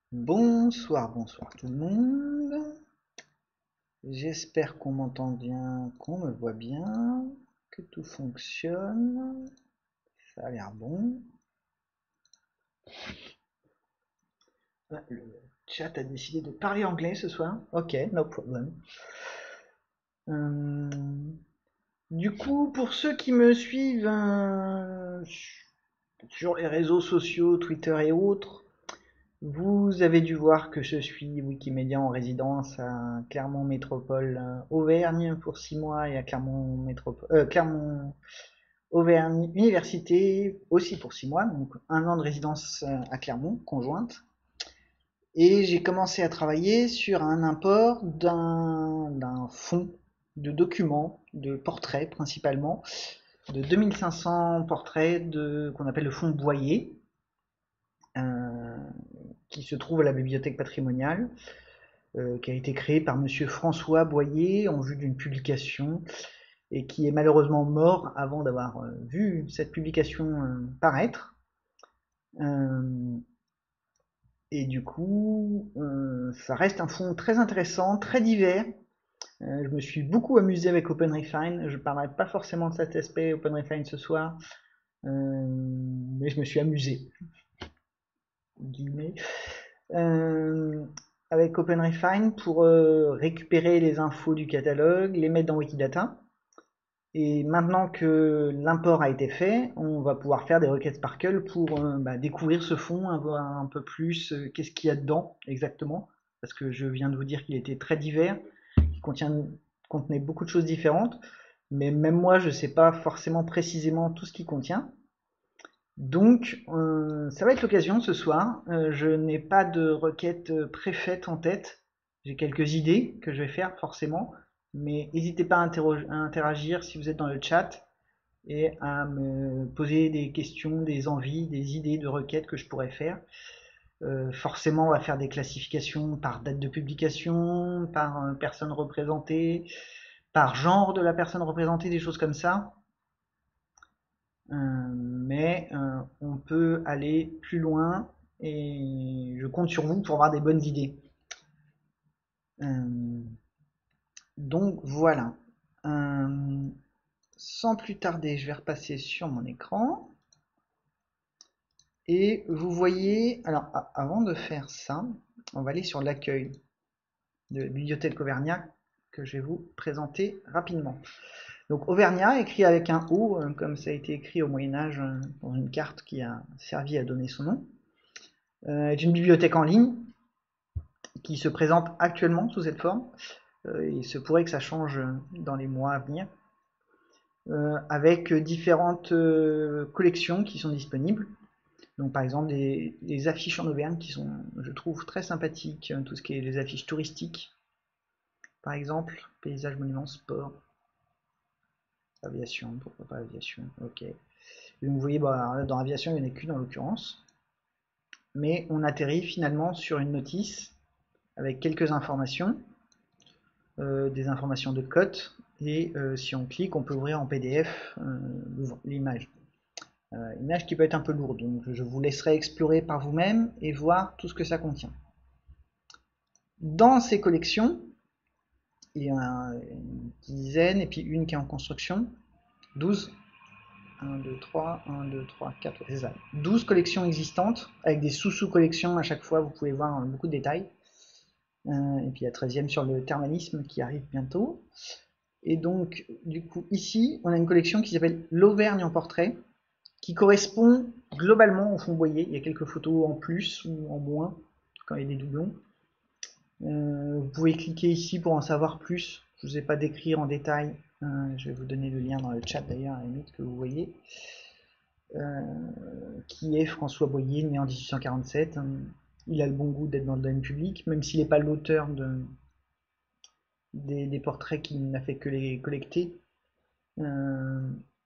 Bonsoir, bonsoir tout le monde. J'espère qu'on m'entend bien, qu'on me voit bien, que tout fonctionne. Ça a l'air bon. Ah, le chat a décidé de parler anglais ce soir. Ok, no problem. Euh, du coup, pour ceux qui me suivent sur les réseaux sociaux, Twitter et autres, vous avez dû voir que je suis Wikimédia en résidence à Clermont Métropole Auvergne pour 6 mois et à Clermont Auvergne Université aussi pour 6 mois, donc un an de résidence à Clermont conjointe. Et j'ai commencé à travailler sur un import d'un fonds de documents, de portraits principalement, de 2500 portraits qu'on appelle le fonds Boyer, euh, qui se trouve à la bibliothèque patrimoniale, qui a été créé par monsieur François Boyer en vue d'une publication et qui est malheureusement mort avant d'avoir vu cette publication paraître. Euh, et du coup, ça reste un fonds très intéressant, très divers. Je me suis beaucoup amusé avec OpenRefine. Je ne parlerai pas forcément de cet aspect OpenRefine ce soir, mais je me suis amusé, guillemets. euh, avec OpenRefine pour récupérer les infos du catalogue, les mettre dans Wikidata. Et maintenant que l'import a été fait, on va pouvoir faire des requêtes Sparkle pour découvrir ce fond, voir un peu plus qu'est-ce qu'il y a dedans exactement. Parce que je viens de vous dire qu'il était très divers, qu'il contenait beaucoup de choses différentes. Mais même moi, je ne sais pas forcément précisément tout ce qu'il contient. Donc, ça va être l'occasion ce soir. Je n'ai pas de requête préfaite en tête. J'ai quelques idées que je vais faire forcément, mais n'hésitez pas à interagir si vous êtes dans le chat et à me poser des questions, des envies, des idées de requêtes que je pourrais faire. Forcément, on va faire des classifications par date de publication, par personne représentée, par genre de la personne représentée, des choses comme ça. Mais on peut aller plus loin et je compte sur vous pour avoir des bonnes idées. Euh, donc voilà. Euh, Sans plus tarder, je vais repasser sur mon écran. Et vous voyez, alors avant de faire ça, on va aller sur l'accueil de la Bibliothèque Auvergnat que je vais vous présenter rapidement. Donc Auvergnat, écrit avec un O, comme ça a été écrit au Moyen-Âge dans une carte qui a servi à donner son nom, est une bibliothèque en ligne qui se présente actuellement sous cette forme. Il se pourrait que ça change dans les mois à venir, avec différentes collections qui sont disponibles. Donc par exemple des affiches en Auvergne qui sont, je trouve, très sympathiques, tout ce qui est les affiches touristiques, par exemple, paysages, monuments, sport, aviation, pourquoi pas aviation, ok. Et vous voyez, dans aviation, il n'y en a qu'une en l'occurrence. Mais on atterrit finalement sur une notice avec quelques informations, des informations de cote, et si on clique, on peut ouvrir en PDF l'image. Image qui peut être un peu lourde, donc je vous laisserai explorer par vous-même et voir tout ce que ça contient. Dans ces collections, il y en a une dizaine, et puis une qui est en construction, 12. 1, 2, 3, 1, 2, 3, 4, c'est ça. 12 collections existantes, avec des sous-collections à chaque fois, vous pouvez voir beaucoup de détails. Et puis la 13e sur le thermalisme qui arrive bientôt. Et donc, du coup, ici, on a une collection qui s'appelle l'Auvergne en portrait, qui correspond globalement au fond Boyer. Il y a quelques photos en plus ou en moins, quand il y a des doublons. Vous pouvez cliquer ici pour en savoir plus. Je ne vous ai pas décrire en détail. Je vais vous donner le lien dans le chat d'ailleurs, à la limite, que vous voyez. Qui est François Boyer, né en 1847. Il a le bon goût d'être dans le domaine public, même s'il n'est pas l'auteur des portraits qu'il n'a fait que les collecter. Euh,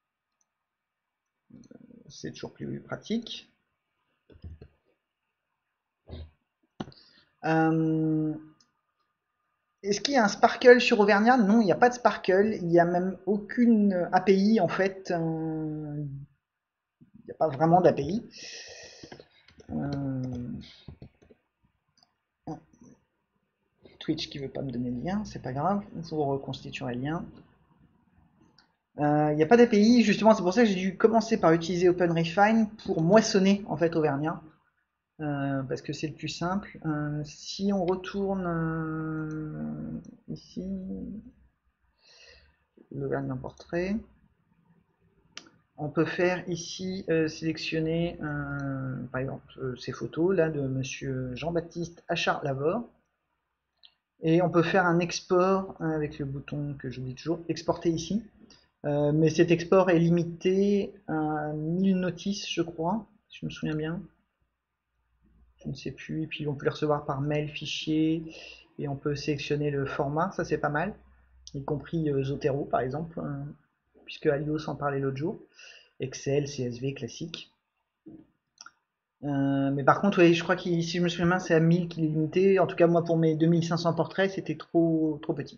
c'est toujours plus pratique. Euh, Est-ce qu'il y a un sparkle sur Auvergnat? Non, il n'y a pas de sparkle. Il n'y a même aucune API en fait. Il n'y a pas vraiment d'API. Twitch qui veut pas me donner le lien, c'est pas grave, vous reconstituerez le lien. Il n'y a pas d'API, justement, c'est pour ça que j'ai dû commencer par utiliser OpenRefine pour moissonner en fait Auvergnat, parce que c'est le plus simple. Si on retourne ici, l'Auvergnat portrait, on peut faire ici sélectionner par exemple ces photos là de monsieur Jean-Baptiste Achard-Lavore, et on peut faire un export avec le bouton que j'oublie toujours, exporter ici. Mais cet export est limité à 1000 notices, je crois, si je me souviens bien. Je ne sais plus. Et puis on peut les recevoir par mail, fichier, et on peut sélectionner le format, ça c'est pas mal, y compris Zotero par exemple, puisque Alios en parlait l'autre jour. Excel, CSV classique. Mais par contre, oui, je crois que si je me souviens bien, c'est à 1000 qu'il est limité. En tout cas, moi pour mes 2500 portraits, c'était trop petit.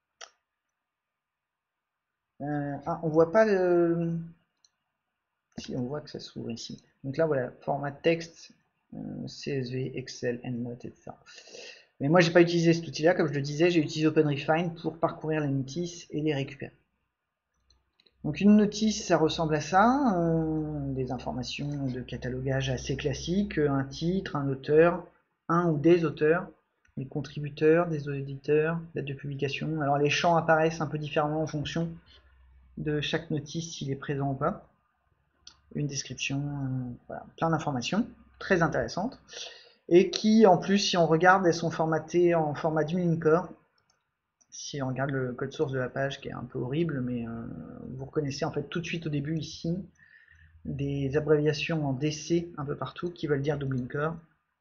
On voit pas le. Si, on voit que ça s'ouvre ici. Donc là, voilà, format texte, CSV, Excel, EndNote, etc. Mais moi, j'ai pas utilisé cet outil-là, comme je le disais, j'ai utilisé OpenRefine pour parcourir les notices et les récupérer. Donc une notice, ça ressemble à ça, des informations de catalogage assez classiques, un titre, un auteur, un ou des auteurs, des contributeurs, des auditeurs, date de publication. Alors les champs apparaissent un peu différemment en fonction de chaque notice, s'il est présent ou pas. Une description, voilà, plein d'informations très intéressantes, et qui en plus, si on regarde, elles sont formatées en format du Lincore. Si on regarde le code source de la page, qui est un peu horrible, mais vous reconnaissez en fait tout de suite au début ici des abréviations en DC un peu partout qui veulent dire double Lincore.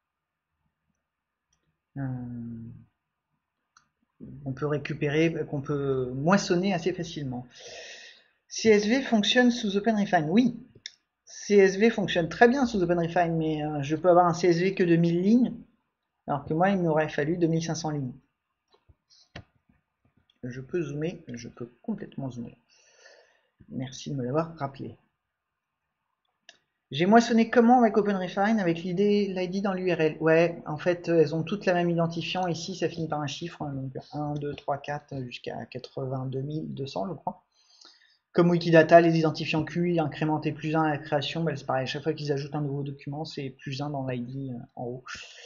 On peut récupérer, qu'on peut moissonner assez facilement. CSV fonctionne sous OpenRefine, oui. CSV fonctionne très bien sous OpenRefine, mais je peux avoir un CSV que de 1000 lignes, alors que moi, il m'aurait fallu 2500 lignes. Je peux zoomer, je peux complètement zoomer. Merci de me l'avoir rappelé. J'ai moissonné comment avec OpenRefine? Avec l'ID dans l'URL. Ouais, en fait, elles ont toutes la même identifiant. Ici, ça finit par un chiffre, donc 1, 2, 3, 4, jusqu'à 82 200, je crois. Comme Wikidata, les identifiants QI incrémentés +1 à la création, bah, c'est pareil, à chaque fois qu'ils ajoutent un nouveau document, c'est +1 dans l'ID en haut.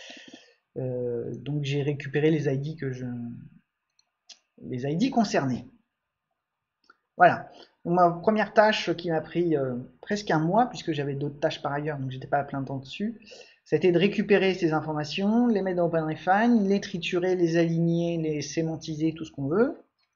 Donc j'ai récupéré les ID les ID concernés. Voilà. Donc, ma première tâche qui m'a pris presque un mois, puisque j'avais d'autres tâches par ailleurs, donc j'étais pas à plein temps dessus, c'était de récupérer ces informations, les mettre dans OpenRefine, les triturer, les aligner, les sémantiser, tout ce qu'on veut.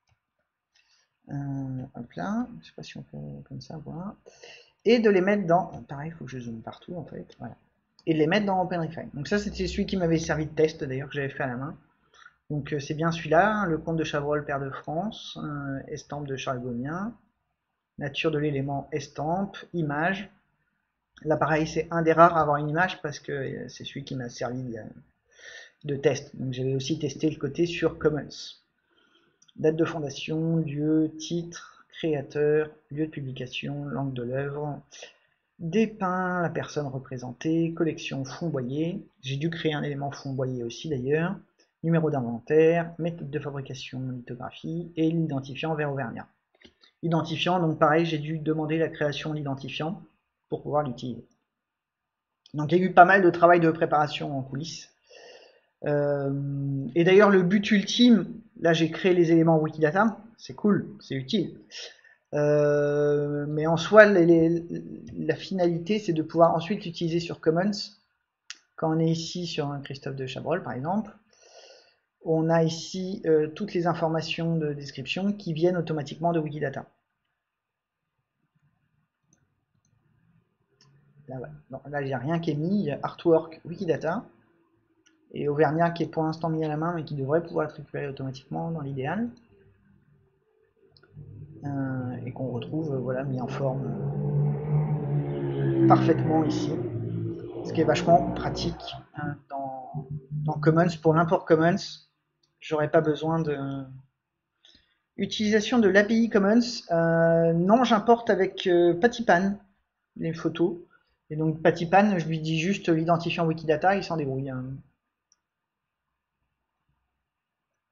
Hop là, je sais pas si on peut comme ça, voilà. Et de les mettre dans, pareil, il faut que je zoome partout en fait, voilà. Et de les mettre dans OpenRefine. Donc ça, c'était celui qui m'avait servi de test d'ailleurs, que j'avais fait à la main. Donc c'est bien celui-là, hein, le comte de Chabrol, pair de France, estampe de Charles Gomien, nature de l'élément estampe, image. Là pareil, c'est un des rares à avoir une image parce que c'est celui qui m'a servi de test. Donc j'avais aussi testé le côté sur Commons. Date de fondation, lieu, titre, créateur, lieu de publication, langue de l'œuvre, dépeint la personne représentée, collection fond boyer. J'ai dû créer un élément fond boyer aussi d'ailleurs. Numéro d'inventaire, méthode de fabrication, lithographie et l'identifiant vers Auvergnat. Identifiant, donc pareil, j'ai dû demander la création de l'identifiant pour pouvoir l'utiliser. Donc il y a eu pas mal de travail de préparation en coulisses. Et d'ailleurs le but ultime, là j'ai créé les éléments Wikidata, c'est cool, c'est utile. Mais en soi, la finalité, c'est de pouvoir ensuite l'utiliser sur Commons. Quand on est ici sur un Christophe de Chabrol, par exemple, on a ici toutes les informations de description qui viennent automatiquement de Wikidata. Là, ouais. Là il n'y a rien qui est mis, il y a Artwork Wikidata, et Auvergnat qui est pour l'instant mis à la main, mais qui devrait pouvoir être récupéré automatiquement dans l'idéal. Et qu'on retrouve voilà, mis en forme parfaitement ici. Ce qui est vachement pratique dans Commons. Pour l'import Commons, j'aurais pas besoin de utilisation de l'API Commons. Non, j'importe avec Pattypan les photos. Et donc Pattypan, je lui dis juste l'identifiant Wikidata, il s'en débrouille.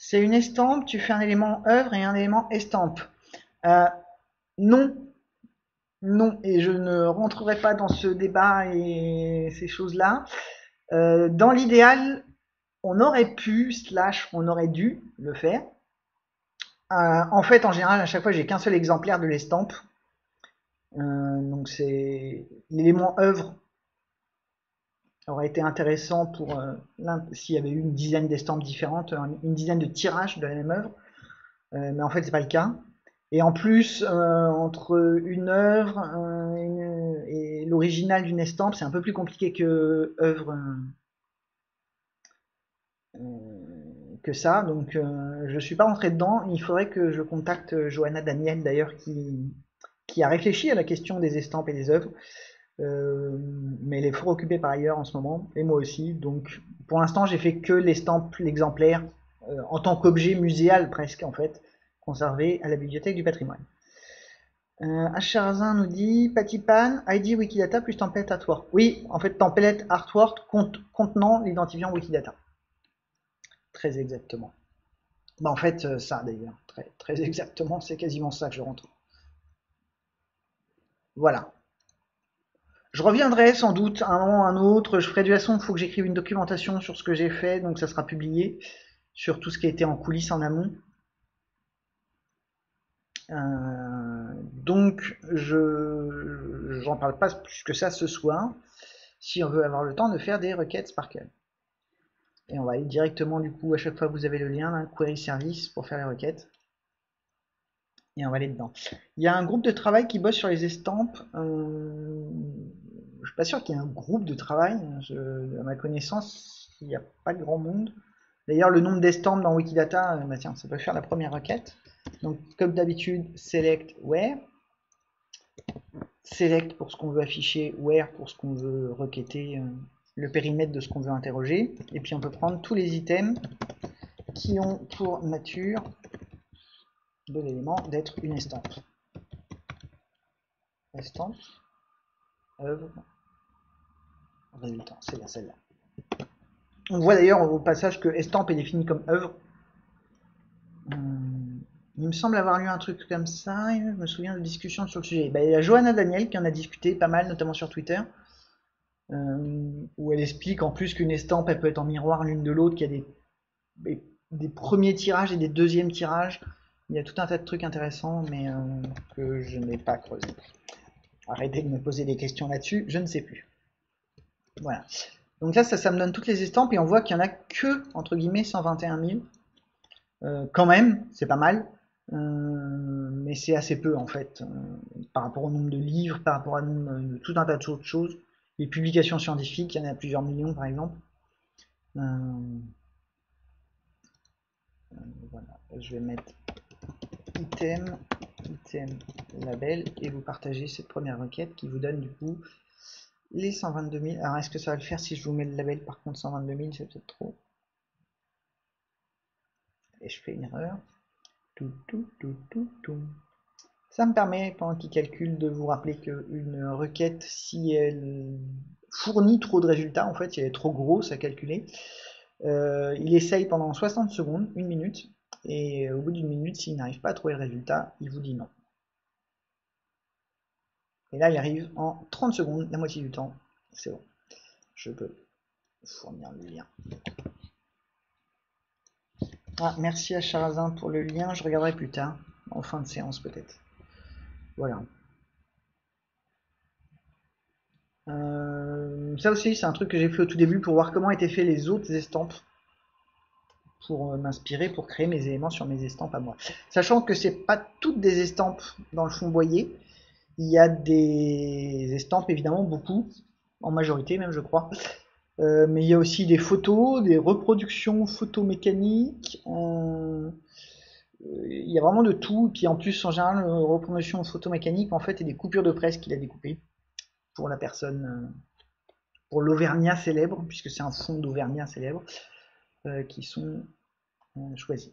C'est une estampe, tu fais un élément œuvre et un élément estampe. Euh, non, non, et je ne rentrerai pas dans ce débat et ces choses-là. Dans l'idéal, on aurait pu, slash, on aurait dû le faire. En fait, en général, à chaque fois, j'ai qu'un seul exemplaire de l'estampe. Donc c'est l'élément œuvre aurait été intéressant pour s'il y avait eu une dizaine d'estampes différentes, une dizaine de tirages de la même œuvre. Mais en fait, c'est pas le cas. Et en plus, entre une œuvre et l'original d'une estampe, c'est un peu plus compliqué que œuvre que ça. Donc, je suis pas rentré dedans. Il faudrait que je contacte Johanna Daniel, d'ailleurs, qui a réfléchi à la question des estampes et des œuvres. Mais elle est fort occupée par ailleurs en ce moment, et moi aussi. Donc, pour l'instant, j'ai fait que l'estampe, l'exemplaire, en tant qu'objet muséal presque, en fait, conservé à la bibliothèque du patrimoine. Acharzin nous dit Patipan, ID Wikidata plus template artwork. Oui, en fait, template artwork contenant l'identifiant Wikidata. Très exactement. Bah, en fait, ça d'ailleurs, très, très exactement, c'est quasiment ça que je rentre. Voilà. Je reviendrai sans doute à un moment ou à un autre. Je ferai de toute façon, il faut que j'écrive une documentation sur ce que j'ai fait, donc ça sera publié sur tout ce qui a été en coulisses en amont. Donc, j'en parle pas plus que ça ce soir, si on veut avoir le temps de faire des requêtes Sparkle. Et on va aller directement, du coup, à chaque fois vous avez le lien, un query service pour faire les requêtes. Et on va aller dedans. Il y a un groupe de travail qui bosse sur les estampes. Je suis pas sûr qu'il y ait un groupe de travail. À ma connaissance, il n'y a pas grand monde. D'ailleurs, le nombre d'estampes dans Wikidata, bah tiens, ça peut faire la première requête. Donc, comme d'habitude, select where. Select pour ce qu'on veut afficher, where pour ce qu'on veut requêter, le périmètre de ce qu'on veut interroger. Et puis, on peut prendre tous les items qui ont pour nature de l'élément d'être une estampe. Estampe, œuvre, résultat, c'est bien celle-là. On voit d'ailleurs au passage que estampe est défini comme œuvre. Il me semble avoir lu un truc comme ça, je me souviens de discussions sur le sujet. Il y a Johanna Daniel qui en a discuté pas mal, notamment sur Twitter, où elle explique en plus qu'une estampe elle peut être en miroir l'une de l'autre, qu'il y a des premiers tirages et des deuxièmes tirages. Il y a tout un tas de trucs intéressants, mais que je n'ai pas creusé. Arrêtez de me poser des questions là-dessus, je ne sais plus. Voilà. Donc là, ça me donne toutes les estampes et on voit qu'il n'y en a que, entre guillemets, 121 000. Quand même, c'est pas mal. Mais c'est assez peu en fait, par rapport au nombre de livres, par rapport à tout un tas d'autres choses. Les publications scientifiques, il y en a plusieurs millions par exemple. Voilà, je vais mettre item, label et vous partagez cette première requête qui vous donne du coup les 122 000. Alors est-ce que ça va le faire si je vous mets le label par contre 122 000, c'est peut-être trop. Et je fais une erreur. Ça me permet, pendant qu'il calcule, de vous rappeler qu'une requête, si elle fournit trop de résultats, en fait, si elle est trop grosse à calculer, il essaye pendant 60 secondes, une minute, et au bout d'une minute, s'il n'arrive pas à trouver le résultat, il vous dit non. Et là, il arrive en 30 secondes, la moitié du temps, c'est bon. Je peux fournir le lien. Ah, merci à Charazin pour le lien, je regarderai plus tard, en fin de séance peut-être. Voilà. Ça aussi, c'est un truc que j'ai fait au tout début pour voir comment étaient faits les autres estampes, pour m'inspirer, pour créer mes éléments sur mes estampes à moi. Sachant que c'est pas toutes des estampes dans le fond boyer, il y a des estampes évidemment beaucoup, en majorité même je crois, mais il y a aussi des photos, des reproductions photomécaniques, il y a vraiment de tout, et puis en plus en général, reproduction photomécanique en fait et des coupures de presse qu'il a découpées pour la personne, pour l'Auvergnat célèbre, puisque c'est un fond d'Auvergnat célèbre, qui sont choisis.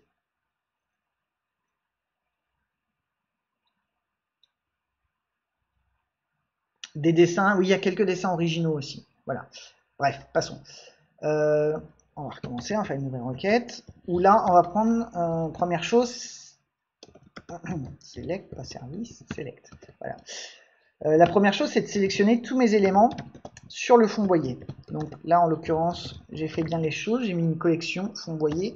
Des dessins, oui, il y a quelques dessins originaux aussi. Voilà. Bref, passons. On va recommencer, on va faire une nouvelle requête. Où là, on va prendre, première chose, select, pas service, select. Voilà. La première chose, c'est de sélectionner tous mes éléments sur le fond boyer. Donc là, en l'occurrence, j'ai fait bien les choses. J'ai mis une collection fond boyer,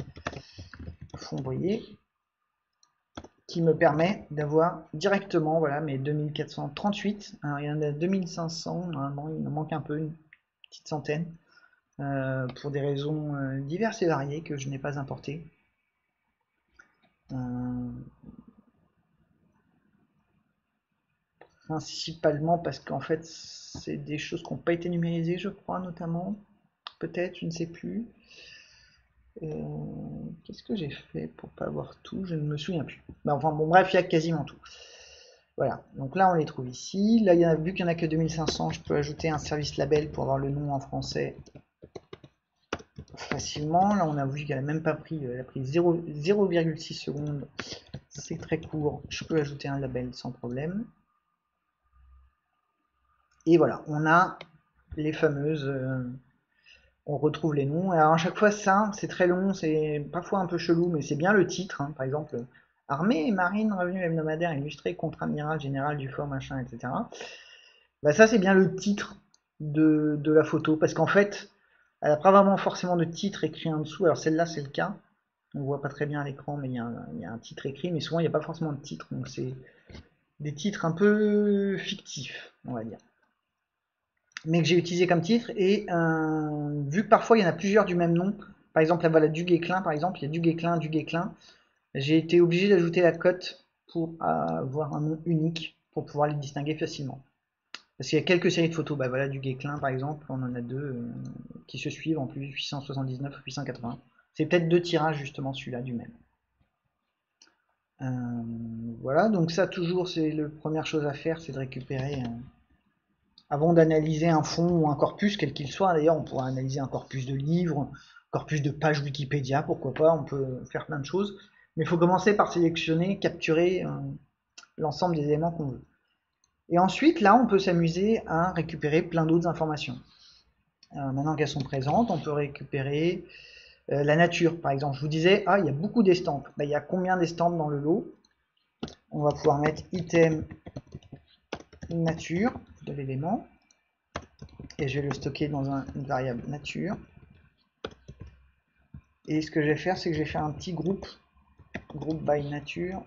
qui me permet d'avoir directement, voilà, mes 2438. Alors, il y en a 2500, normalement, il me manque un peu, une petite centaine, pour des raisons diverses et variées que je n'ai pas importées. Principalement parce qu'en fait, c'est des choses qui n'ont pas été numérisées, je crois, notamment. Peut-être, je ne sais plus. Qu'est-ce que j'ai fait pour pas avoir tout? Je ne me souviens plus. Mais enfin, bon, bref, il y a quasiment tout. Voilà, donc là, on les trouve ici. Là, vu qu'il n'y en a que 2500, je peux ajouter un service label pour avoir le nom en français facilement. Là, on a vu qu'elle n'a même pas pris, elle a pris 0,6 secondes. C'est très court. Je peux ajouter un label sans problème. Et voilà, on a les fameuses... on retrouve les noms. Alors à chaque fois, ça, c'est très long, c'est parfois un peu chelou, mais c'est bien le titre. Hein. Par exemple, Armée et Marine, revenus hebdomadaires illustrés, contre-amiral, général du fort, machin, etc. Bah, ça, c'est bien le titre de la photo, parce qu'en fait, elle n'a pas vraiment forcément de titre écrit en dessous. Alors celle-là, c'est le cas. On voit pas très bien à l'écran, mais il y a un titre écrit, mais souvent, il n'y a pas forcément de titre. Donc c'est des titres un peu fictifs, on va dire, mais que j'ai utilisé comme titre. Et vu que parfois il y en a plusieurs du même nom, par exemple là voilà, du Guesclin, par exemple, il y a du Guesclin, j'ai été obligé d'ajouter la cote pour avoir un nom unique pour pouvoir les distinguer facilement. Parce qu'il y a quelques séries de photos, bah voilà, du Guesclin par exemple, on en a deux qui se suivent en plus, 879, 880. C'est peut-être deux tirages justement, celui-là du même. Voilà, donc ça toujours c'est la première chose à faire, c'est de récupérer avant d'analyser un fond ou un corpus, quel qu'il soit. D'ailleurs, on pourra analyser un corpus de livres, un corpus de pages Wikipédia, pourquoi pas, on peut faire plein de choses. Mais il faut commencer par sélectionner, capturer l'ensemble des éléments qu'on veut. Et ensuite, là, on peut s'amuser à récupérer plein d'autres informations. Maintenant qu'elles sont présentes, on peut récupérer la nature. Par exemple, je vous disais, ah, il y a beaucoup d'estampes. Ben, il y a combien d'estampes dans le lot? On va pouvoir mettre item nature de l'élément. Et je vais le stocker dans une variable nature. Et ce que je vais faire, c'est que je vais faire un petit groupe by nature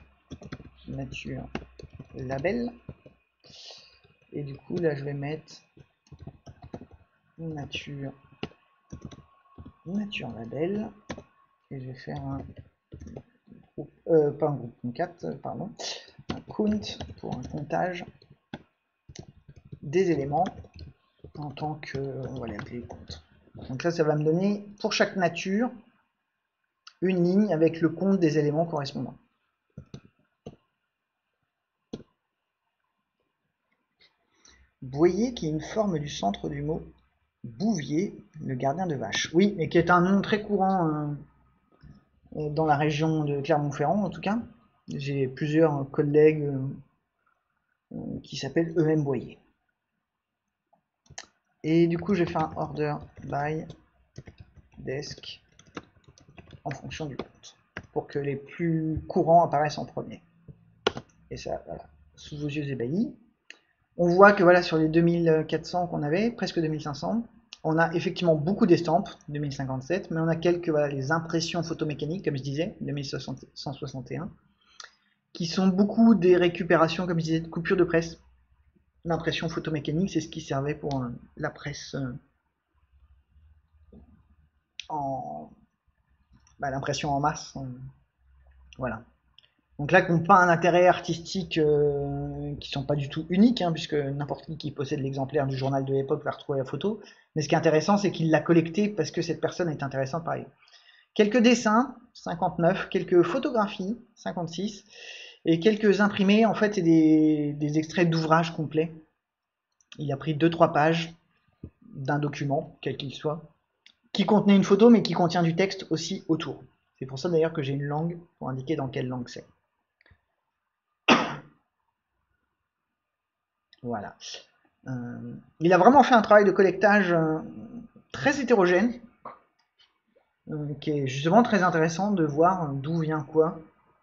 label. Et du coup, là, je vais mettre nature label. Et je vais faire un groupe, pas un groupe concat, pardon, un count pour un comptage des éléments en tant que, on va les appeler compte. Donc là, ça va me donner pour chaque nature une ligne avec le compte des éléments correspondants. Boyer, qui est une forme du centre du mot Bouvier, le gardien de vache. Oui, et qui est un nom très courant dans la région de Clermont-Ferrand, en tout cas. J'ai plusieurs collègues qui s'appellent eux-mêmes Boyer. Et du coup, je vais faire un order by desk en fonction du compte, pour que les plus courants apparaissent en premier. Et ça, voilà, sous vos yeux ébahis. On voit que voilà, sur les 2400 qu'on avait, presque 2500, on a effectivement beaucoup d'estampes, 2057, mais on a quelques, voilà, les impressions photomécaniques, comme je disais, 2161, qui sont beaucoup des récupérations, comme je disais, de coupures de presse. L'impression photomécanique, c'est ce qui servait pour la presse l'impression en masse. Voilà. Donc là, qui n'ont pas un intérêt artistique, qui sont pas du tout uniques, hein, puisque n'importe qui possède l'exemplaire du journal de l'époque va retrouver la photo. Mais ce qui est intéressant, c'est qu'il l'a collecté parce que cette personne est intéressante pareil. Quelques dessins, 59, quelques photographies, 56, et quelques imprimés, en fait, c'est des extraits d'ouvrages complets. Il a pris 2-3 pages d'un document, quel qu'il soit, qui contenait une photo, mais qui contient du texte aussi autour. C'est pour ça d'ailleurs que j'ai une langue pour indiquer dans quelle langue c'est. Voilà. Il a vraiment fait un travail de collectage très hétérogène. qui est justement très intéressant de voir d'où vient quoi.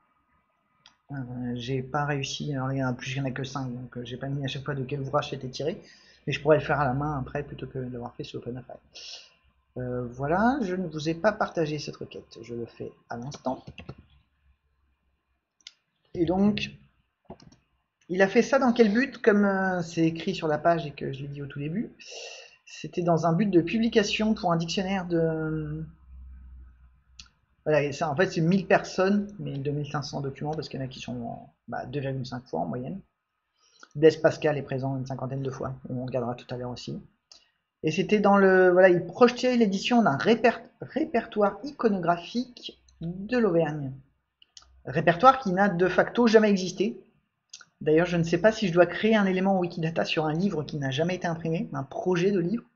J'ai pas réussi, alors il y en a plus, il y en a que 5, donc j'ai pas mis à chaque fois de quel ouvrage c'était tiré, mais je pourrais le faire à la main après plutôt que d'avoir fait sur OpenAPI. Voilà, je ne vous ai pas partagé cette requête, je le fais à l'instant. Et donc, il a fait ça dans quel but? Comme c'est écrit sur la page et que je l'ai dit au tout début, c'était dans un but de publication pour un dictionnaire de... Voilà, et ça, en fait, c'est 1000 personnes, mais 2500 documents, parce qu'il y en a qui sont en 2,5 fois en moyenne. Blaise Pascal est présent une cinquantaine de fois, on regardera tout à l'heure aussi. Et c'était dans le... Voilà, il projetait l'édition d'un répertoire iconographique de l'Auvergne. Répertoire qui n'a de facto jamais existé. D'ailleurs, je ne sais pas si je dois créer un élément Wikidata sur un livre qui n'a jamais été imprimé, un projet de livre.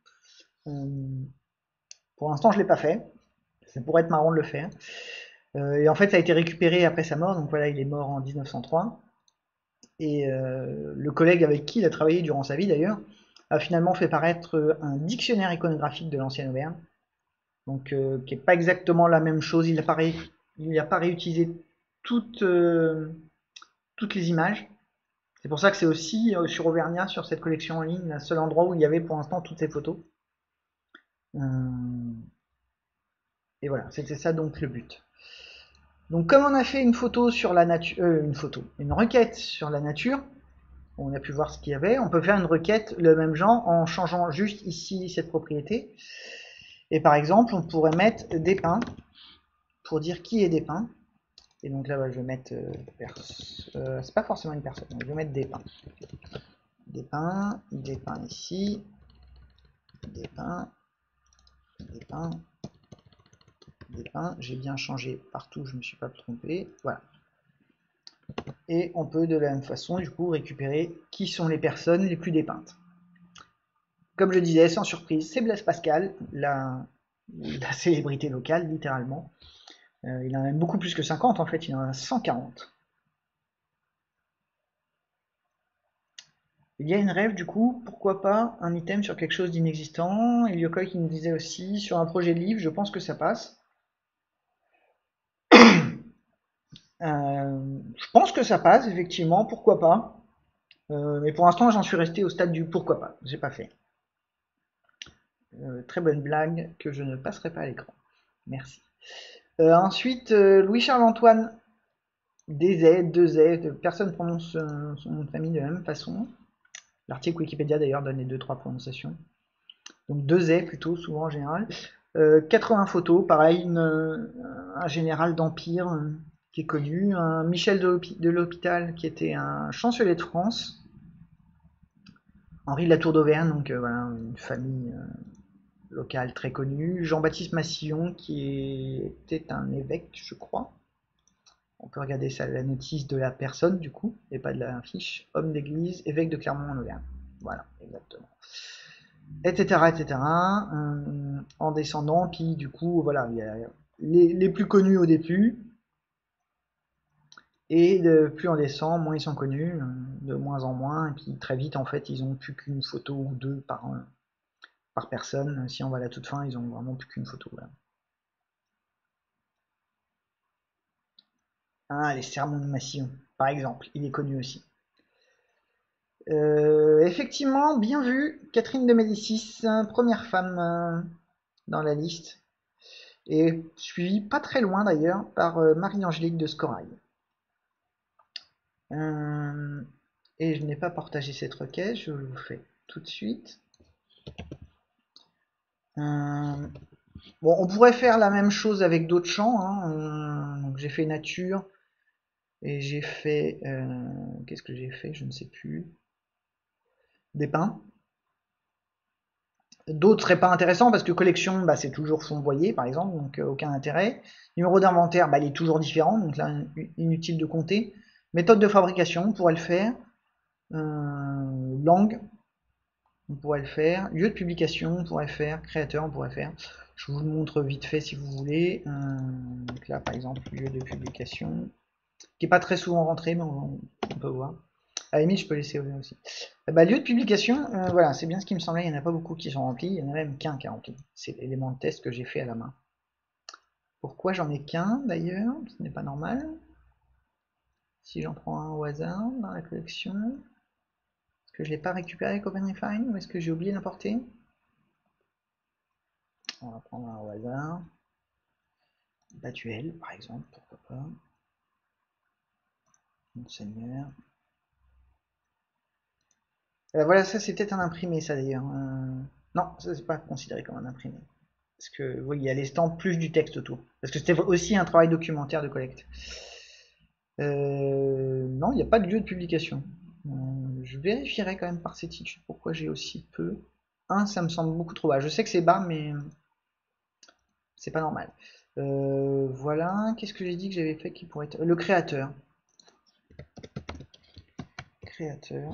Pour l'instant, je ne l'ai pas fait. Ça pourrait être marrant de le faire. Et en fait, ça a été récupéré après sa mort. Donc voilà, il est mort en 1903. Et le collègue avec qui il a travaillé durant sa vie, d'ailleurs, a finalement fait paraître un dictionnaire iconographique de l'ancienne Auvergne. Donc, qui n'est pas exactement la même chose. Il n'a pas réutilisé toutes, toutes les images. C'est pour ça que c'est aussi sur Auvergnat, sur cette collection en ligne, le seul endroit où il y avait pour l'instant toutes ces photos. Et voilà, c'était ça donc le but. Donc comme on a fait une photo sur la nature, une requête sur la nature, on a pu voir ce qu'il y avait, on peut faire une requête le même genre en changeant juste ici cette propriété. Et par exemple, on pourrait mettre des pins pour dire qui est des pins. Et donc là, je vais mettre... c'est pas forcément une personne, je vais mettre des pins. Des pins ici, des pins, des pins, des pins. J'ai bien changé partout, je ne me suis pas trompé. Voilà. Et on peut de la même façon, du coup, récupérer qui sont les personnes les plus dépeintes. Comme je disais, sans surprise, c'est Blaise Pascal, la célébrité locale, littéralement. Il en a même beaucoup plus que 50, en fait, il en a 140. Il y a une rêve, du coup, pourquoi pas un item sur quelque chose d'inexistant. Il y a Yokoi qui nous disait aussi, sur un projet de livre, je pense que ça passe. Je pense que ça passe, effectivement, pourquoi pas. Mais pour l'instant, j'en suis resté au stade du pourquoi pas, j'ai pas fait. Très bonne blague que je ne passerai pas à l'écran. Merci. Ensuite, Louis-Charles-Antoine, des Z, deux Z, personne prononce son nom de famille de la même façon. L'article Wikipédia d'ailleurs donne les 2-3 prononciations. Donc deux Z plutôt, souvent en général. 80 photos, pareil, un général d'Empire qui est connu, un Michel de l'Hôpital qui était un chancelier de France, Henri de la Tour d'Auvergne, donc voilà, une famille locale très connue, Jean-Baptiste Massillon qui était un évêque, je crois. On peut regarder ça, la notice de la personne du coup, et pas de la fiche. Homme d'église, évêque de Clermont-en-Auvergne. Voilà, exactement. Etc. etc. En descendant, puis du coup, voilà, il y a les plus connus au début. Et plus on descend, moins ils sont connus, de moins en moins. Et puis très vite, en fait, ils ont plus qu'une photo ou deux par personne. Si on va à la toute fin, ils ont vraiment plus qu'une photo. Voilà. Ah, les sermons de Massillon, par exemple, il est connu aussi. Effectivement, bien vu, Catherine de Médicis, première femme dans la liste, et suivie pas très loin d'ailleurs par Marie-Angélique de Scorail. Et je n'ai pas partagé cette requête, je vous le fais tout de suite. Bon, on pourrait faire la même chose avec d'autres champs. Donc j'ai fait nature et j'ai fait qu'est-ce que j'ai fait? Je ne sais plus. Des pins. D'autres seraient pas intéressants parce que collection, c'est toujours fourvoyé par exemple, donc aucun intérêt. Numéro d'inventaire, il est toujours différent, donc là inutile de compter. Méthode de fabrication, on pourrait le faire. Langue, on pourrait le faire. Lieu de publication, on pourrait faire. Créateur, on pourrait faire. Je vous le montre vite fait si vous voulez. Donc là, par exemple, lieu de publication, qui n'est pas très souvent rentré, mais on peut voir. À la limite, je peux laisser aussi. Lieu de publication, voilà, c'est bien ce qui me semblait. Il n'y en a pas beaucoup qui sont remplis. Il y en a même qu'un qui est rempli. C'est l'élément de test que j'ai fait à la main. Pourquoi j'en ai qu'un d'ailleurs? Ce n'est pas normal. Si j'en prends un au hasard dans la collection, est-ce que je l'ai pas récupéré avec OpenRefine ou est-ce que j'ai oublié d'importer? On va prendre un au hasard. Batuel, par exemple, pourquoi pas. Monseigneur. Voilà, ça c'est peut-être un imprimé, ça d'ailleurs. Non, ça c'est pas considéré comme un imprimé. Parce que oui, il y a les stamps plus du texte autour. Parce que c'était aussi un travail documentaire de collecte. Non, il n'y a pas de lieu de publication. Je vérifierai quand même par certitude pourquoi j'ai aussi peu. Un, ça me semble beaucoup trop bas. Je sais que c'est bas, mais c'est pas normal. Voilà, qu'est-ce que j'ai dit que j'avais fait qui pourrait être... Le créateur. Créateur.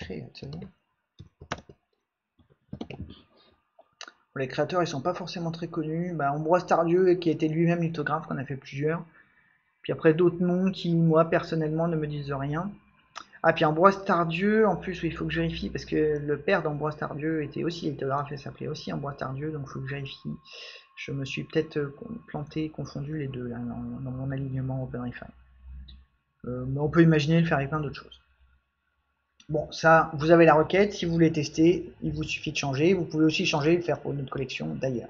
Les créateurs, ils sont pas forcément très connus. Bah, Ambroise Tardieu, qui était lui-même lithographe, qu'on a fait plusieurs. Puis après, d'autres noms qui, moi, personnellement, ne me disent rien. Ah, puis Ambroise Tardieu, en plus, oui, il faut que je vérifie, parce que le père d'Ambroise Tardieu était aussi lithographe et s'appelait aussi Ambroise Tardieu, donc il faut que je vérifie. Je me suis peut-être planté, confondu les deux, là, dans mon alignement OpenRefine. Mais on peut imaginer le faire avec plein d'autres choses. Bon, ça, vous avez la requête, si vous voulez tester, il vous suffit de changer. Vous pouvez aussi changer et le faire pour une autre collection, d'ailleurs.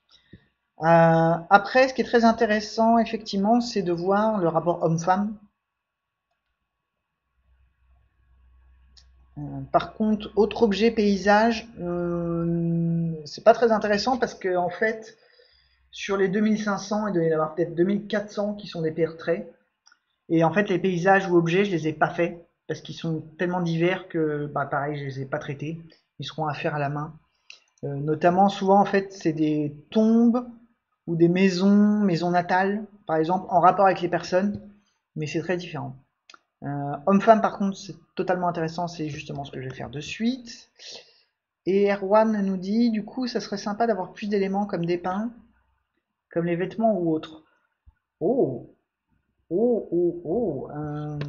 Après, ce qui est très intéressant, effectivement, c'est de voir le rapport homme-femme. Par contre, autre objet paysage, c'est pas très intéressant parce que en fait, sur les 2500, il doit y en avoir peut-être 2400 qui sont des portraits. Et en fait, les paysages ou objets, je les ai pas faits parce qu'ils sont tellement divers que, bah, pareil, je les ai pas traités. Ils seront à faire à la main. Notamment, souvent, en fait, c'est des tombes ou des maisons natales, par exemple, en rapport avec les personnes, mais c'est très différent. Homme-femme, par contre, c'est totalement intéressant, c'est justement ce que je vais faire de suite. Et Erwan nous dit, du coup, ça serait sympa d'avoir plus d'éléments comme des pins, comme les vêtements ou autres. Oh, oh.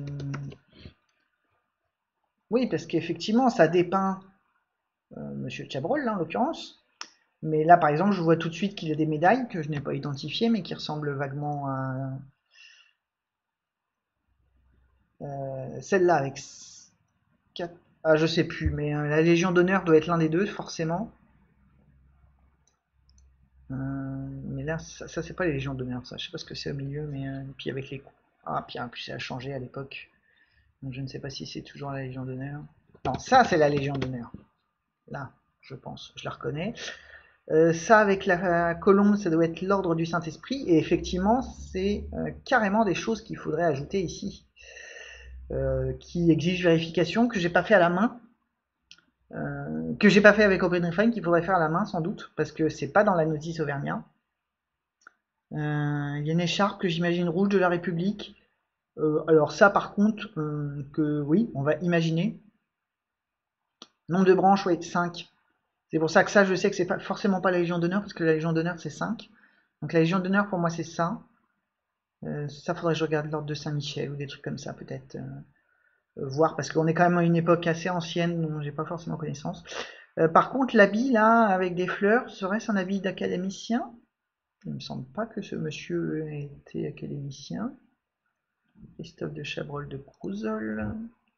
Oui, parce qu'effectivement, ça dépeint Monsieur Chabrol, là, en l'occurrence. Mais là, par exemple, je vois tout de suite qu'il a des médailles que je n'ai pas identifiées, mais qui ressemblent vaguement à celle-là avec 4... Ah, je sais plus, mais la Légion d'honneur doit être l'un des deux, forcément. Mais là, ça c'est pas les Légions d'honneur, ça. Je sais pas ce que c'est au milieu, mais puis avec les coups. Ah, puis en plus, ça a changé à l'époque. Donc je ne sais pas si c'est toujours la Légion d'honneur. Non, ça c'est la Légion d'honneur. Là, je pense, je la reconnais. Ça avec la colombe, ça doit être l'ordre du Saint-Esprit. Et effectivement, c'est carrément des choses qu'il faudrait ajouter ici. Qui exigent vérification, que j'ai pas fait à la main. Que j'ai pas fait avec OpenRefine, qu'il faudrait faire à la main sans doute, parce que c'est pas dans la notice Auvergnat. Il y a une écharpe que j'imagine rouge de la République. Alors ça par contre, que oui, on va imaginer. Nombre de branches, oui, 5. C'est pour ça que ça, je sais que c'est pas forcément pas la Légion d'honneur, parce que la Légion d'honneur c'est 5. Donc la Légion d'honneur pour moi c'est ça. Ça faudrait que je regarde l'ordre de Saint-Michel ou des trucs comme ça peut-être. Voir, parce qu'on est quand même à une époque assez ancienne dont j'ai pas forcément connaissance. Par contre, l'habit là, avec des fleurs, serait-ce un habit d'académicien? Il me semble pas que ce monsieur ait été académicien. Christophe de Chabrol de Crouzol.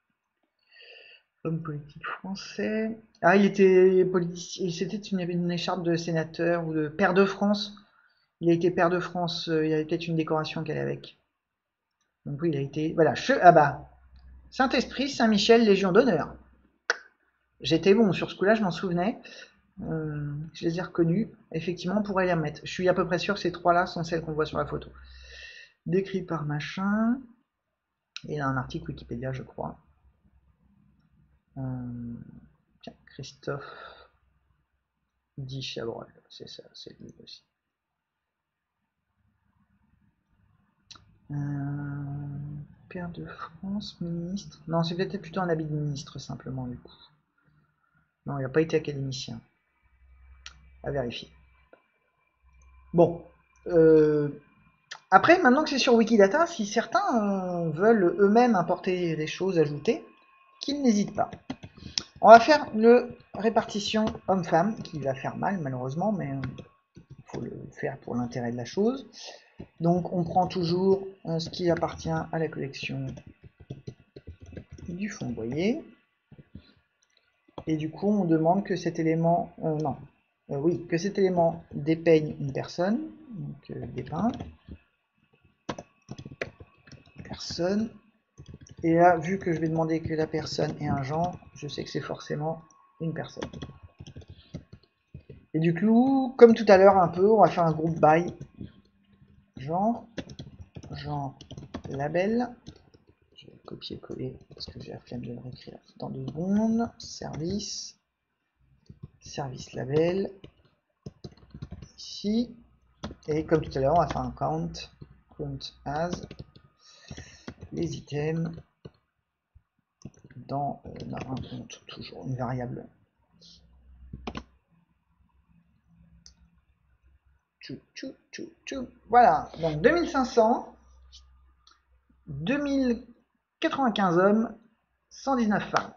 Homme politique français. Ah, il était politicien. C'était une écharpe de sénateur ou de pair de France. Il a été pair de France. Il y avait peut-être une décoration qu'elle avec. Donc oui, il a été. Voilà. Ah bah. Saint-Esprit, Saint-Michel, Légion d'honneur. J'étais bon sur ce coup-là, je m'en souvenais. Je les ai reconnus. Effectivement, on pourrait les remettre. Je suis à peu près sûr que ces trois-là sont celles qu'on voit sur la photo. Décrit par machin. Et il y a un article Wikipédia, je crois. Tiens, Christophe dit Chabrol. C'est ça, c'est lui aussi. Père de France, ministre. Non, c'est peut-être plutôt un habit de ministre, simplement, du coup. Non, il n'a pas été académicien. À vérifier. Bon. Après, maintenant que c'est sur Wikidata, si certains veulent eux-mêmes importer des choses ajoutées, qu'ils n'hésitent pas. On va faire le répartition homme-femme, qui va faire mal malheureusement, mais il faut le faire pour l'intérêt de la chose. Donc on prend toujours ce qui appartient à la collection du fond boyer. Et du coup on demande que cet élément, oui, que cet élément dépeigne une personne, donc dépeint, personne. Et là, vu que je vais demander que la personne ait un genre, je sais que c'est forcément une personne. Et du coup, comme tout à l'heure un peu, on va faire un groupe by genre, genre label. Je vais copier-coller parce que j'ai la flemme de le réécrire dans 2 secondes. Service, service label, ici. Et comme tout à l'heure, on va faire un count, count as, les items dans un compte, toujours une variable. Tchou, tchou, tchou, tchou. Voilà, donc 2500, 2095 hommes, 119 femmes.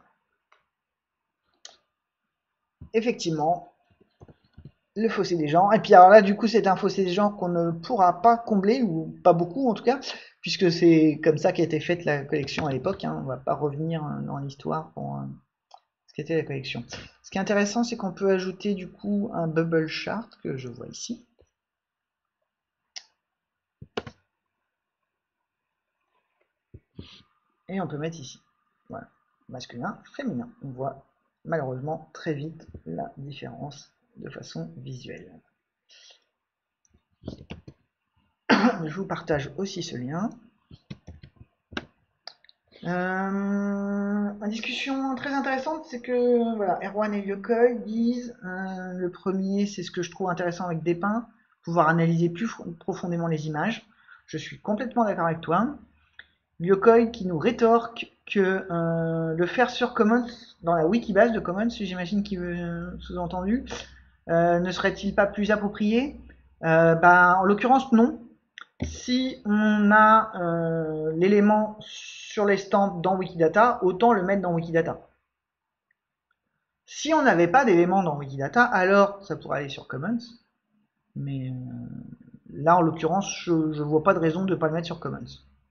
Effectivement, le fossé des genres. Et puis alors là, du coup, c'est un fossé des genres qu'on ne pourra pas combler, ou pas beaucoup en tout cas, puisque c'est comme ça qu'a été faite la collection à l'époque. Hein. On va pas revenir dans l'histoire pour ce qu'était la collection. Ce qui est intéressant, c'est qu'on peut ajouter du coup un bubble chart que je vois ici. Et on peut mettre ici. Voilà, masculin, féminin. On voit malheureusement très vite la différence de façon visuelle. Je vous partage aussi ce lien. Une discussion très intéressante, c'est que voilà, Erwan et Yokoi disent le premier, c'est ce que je trouve intéressant avec Despins, pouvoir analyser plus profondément les images. Je suis complètement d'accord avec toi. Yokoi qui nous rétorque que le faire sur Commons, dans la wikibase de Commons, j'imagine qu'il veut sous-entendu, ne serait-il pas plus approprié? En l'occurrence, non. Si on a l'élément sur les stamps dans Wikidata, autant le mettre dans Wikidata. Si on n'avait pas d'élément dans Wikidata, alors ça pourrait aller sur Commons. Mais là, en l'occurrence, je ne vois pas de raison de ne pas le mettre sur Commons.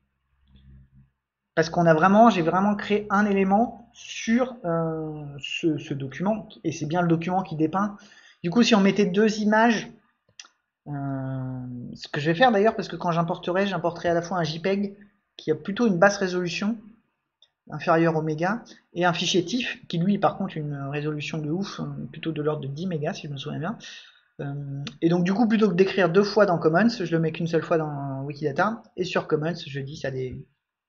Parce qu'on a vraiment, j'ai vraiment créé un élément sur ce document, et c'est bien le document qui dépeint. Du coup, si on mettait 2 images, ce que je vais faire d'ailleurs, parce que quand j'importerai, j'importerai à la fois un JPEG qui a plutôt une basse résolution, inférieure au méga, et un fichier TIFF qui lui par contre une résolution de ouf, plutôt de l'ordre de 10 mégas si je me souviens bien. Et donc du coup plutôt que d'écrire 2 fois dans Commons, je le mets qu'une seule fois dans Wikidata, et sur Commons je dis ça des...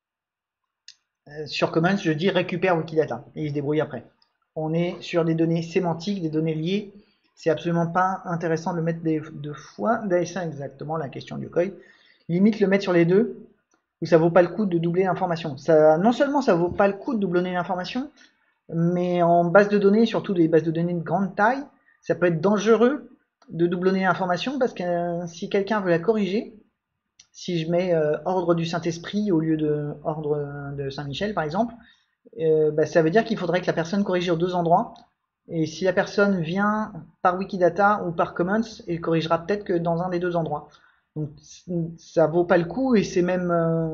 sur Commons je dis récupère Wikidata, et il se débrouille après. On est sur des données sémantiques, des données liées, c'est absolument pas intéressant de le mettre 2 fois, d'ailleurs c'est exactement la question du Yokoi. Limite le mettre sur les deux, où ça vaut pas le coup de doubler l'information. Non seulement ça vaut pas le coup de doubler l'information, mais en base de données, surtout des bases de données de grande taille, ça peut être dangereux de doublonner l'information parce que si quelqu'un veut la corriger, si je mets ordre du Saint-Esprit au lieu de ordre de Saint-Michel par exemple, ça veut dire qu'il faudrait que la personne corrige aux 2 endroits. Et si la personne vient par Wikidata ou par Commons, elle corrigera peut-être que dans un des 2 endroits. Donc ça vaut pas le coup et c'est même,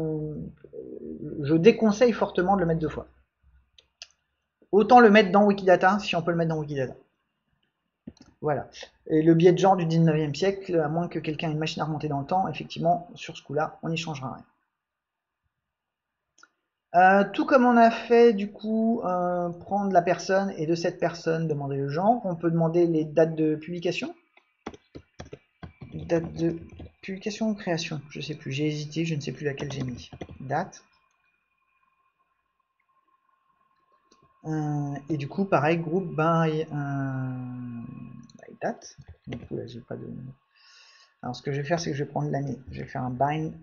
je déconseille fortement de le mettre 2 fois. Autant le mettre dans Wikidata si on peut le mettre dans Wikidata. Voilà. Et le biais de genre du 19e siècle, à moins que quelqu'un ait une machine à remonter dans le temps, effectivement, sur ce coup-là, on n'y changera rien. Tout comme on a fait du coup prendre la personne et de cette personne demander le genre, on peut demander les dates de publication. Date de publication ou création, je sais plus, j'ai hésité, je ne sais plus laquelle j'ai mis. Date. Et du coup pareil, groupe by date. Du coup là j'ai pas de. Alors ce que je vais faire c'est que je vais prendre l'année. Je vais faire un bind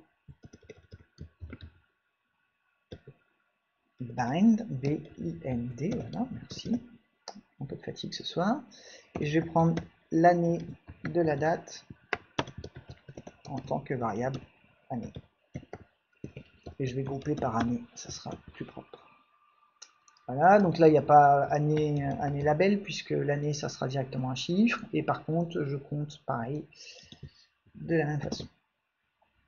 B-I-N-D, voilà, merci. Un peu de fatigue ce soir. Et je vais prendre l'année de la date en tant que variable année. Et je vais grouper par année, ça sera plus propre. Voilà, donc là il n'y a pas année, année label, puisque l'année ça sera directement un chiffre. Et par contre, je compte pareil, de la même façon.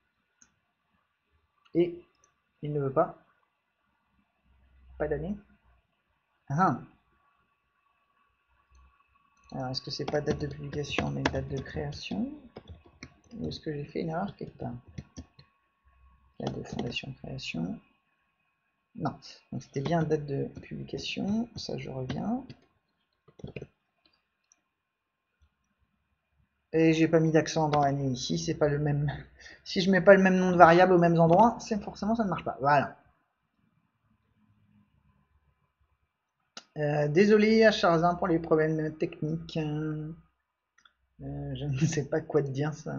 Et il ne veut pas. Pas d'année. Ah. Alors, est-ce que c'est pas date de publication, mais date de création? Ou est-ce que j'ai fait une erreur quelque part? Date de fondation, création. Non, donc c'était bien date de publication. Ça, je reviens. Et j'ai pas mis d'accent dans l'année ici, c'est pas le même. Si je mets pas le même nom de variable aux mêmes endroits, c'est forcément ça ne marche pas. Voilà. Désolé à Charzin pour les problèmes techniques. Je ne sais pas quoi te dire, ça.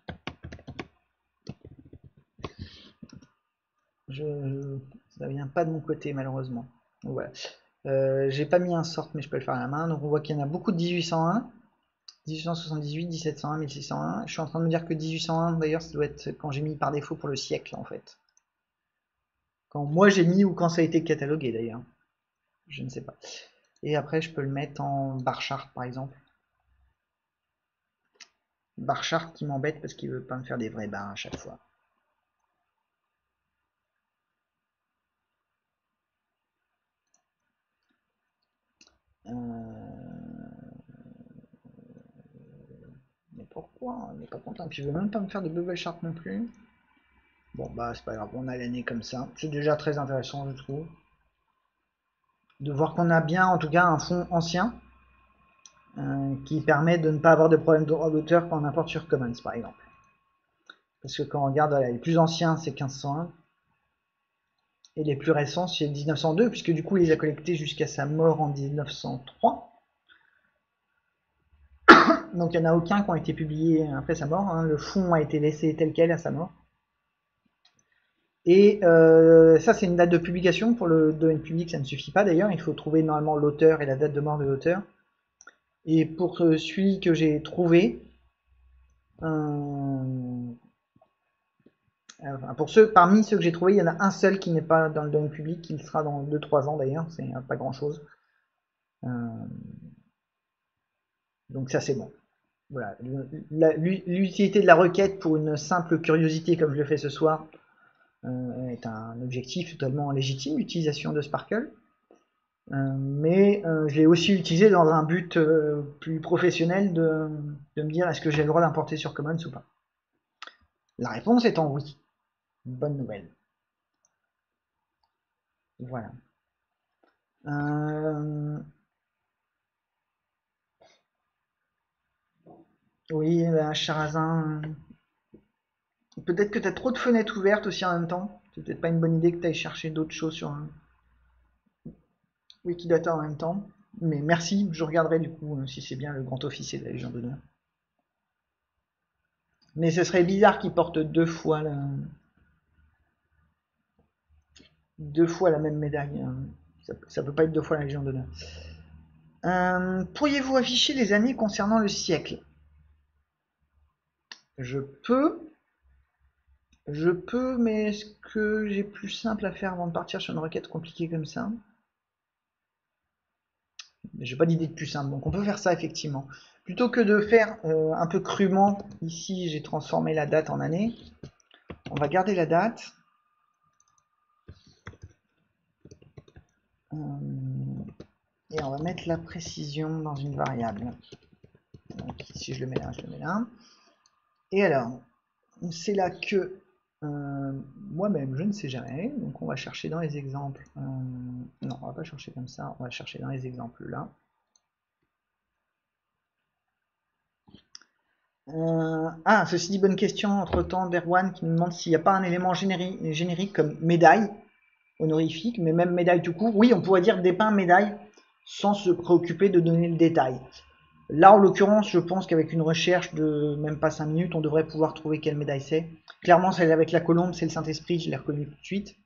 Ça vient pas de mon côté malheureusement. Donc, voilà. J'ai pas mis un sort, mais je peux le faire à la main. Donc on voit qu'il y en a beaucoup de 1801, 1878, 1701, 1601. Je suis en train de me dire que 1801 d'ailleurs ça doit être quand j'ai mis par défaut pour le siècle en fait. Quand moi j'ai mis ou quand ça a été catalogué d'ailleurs. Je ne sais pas. Et après je peux le mettre en bar chart par exemple. Bar chart qui m'embête parce qu'il veut pas me faire des vrais bars à chaque fois. Mais pourquoi? Il n'est pas content. Puis il veut même pas me faire de bubble chart non plus. Bon bah c'est pas grave, on a l'année comme ça. C'est déjà très intéressant je trouve. De voir qu'on a bien en tout cas un fond ancien qui permet de ne pas avoir de problème de droit d'auteur quand on importe sur Commons par exemple. Parce que quand on regarde voilà, les plus anciens c'est 1501 et les plus récents c'est 1902 puisque du coup il les a collectés jusqu'à sa mort en 1903. Donc il n'y en a aucun qui ont été publiés après sa mort, hein. Le fond a été laissé tel quel à sa mort. Et ça c'est une date de publication, pour le domaine public ça ne suffit pas d'ailleurs, il faut trouver normalement l'auteur et la date de mort de l'auteur. Et pour celui que j'ai trouvé, pour parmi ceux que j'ai trouvés, il y en a un seul qui n'est pas dans le domaine public, qui le sera dans 2-3 ans d'ailleurs, c'est pas grand chose. Donc ça c'est bon. Voilà. L'utilité de la requête pour une simple curiosité comme je le fais ce soir est un objectif totalement légitime, l'utilisation de Sparkle. Mais je l'ai aussi utilisé dans un but plus professionnel de me dire est-ce que j'ai le droit d'importer sur Commons ou pas. La réponse étant oui. Bonne nouvelle. Voilà. Oui, Charazin. Peut-être que tu as trop de fenêtres ouvertes aussi en même temps. C'est peut-être pas une bonne idée que tu ailles chercher d'autres choses sur Wikidata en même temps. Mais merci, je regarderai du coup si c'est bien le grand officier de la Légion d'honneur. Mais ce serait bizarre qu'il porte deux fois la même médaille. Ça peut pas être deux fois la Légion d'honneur. Pourriez-vous afficher les années concernant le siècle? Je peux, mais est-ce que j'ai plus simple à faire avant de partir sur une requête compliquée comme ça? J'ai pas d'idée de plus simple, donc on peut faire ça effectivement. Plutôt que de faire un peu crûment, ici j'ai transformé la date en année. On va garder la date. Et on va mettre la précision dans une variable. Donc si je le mets là, je le mets là. Et alors, c'est là que moi-même, je ne sais jamais. Donc on va chercher dans les exemples. Non, on va pas chercher comme ça. On va chercher dans les exemples là. Ceci dit, bonne question entre-temps d'Erwan qui nous demande s'il n'y a pas un élément générique comme médaille honorifique, mais même médaille tout court. Oui, on pourrait dire dépeint médaille sans se préoccuper de donner le détail. Là, en l'occurrence, je pense qu'avec une recherche de même pas 5 minutes, on devrait pouvoir trouver quelle médaille c'est. Clairement, celle avec la colombe, c'est le Saint-Esprit, je l'ai reconnu tout de suite.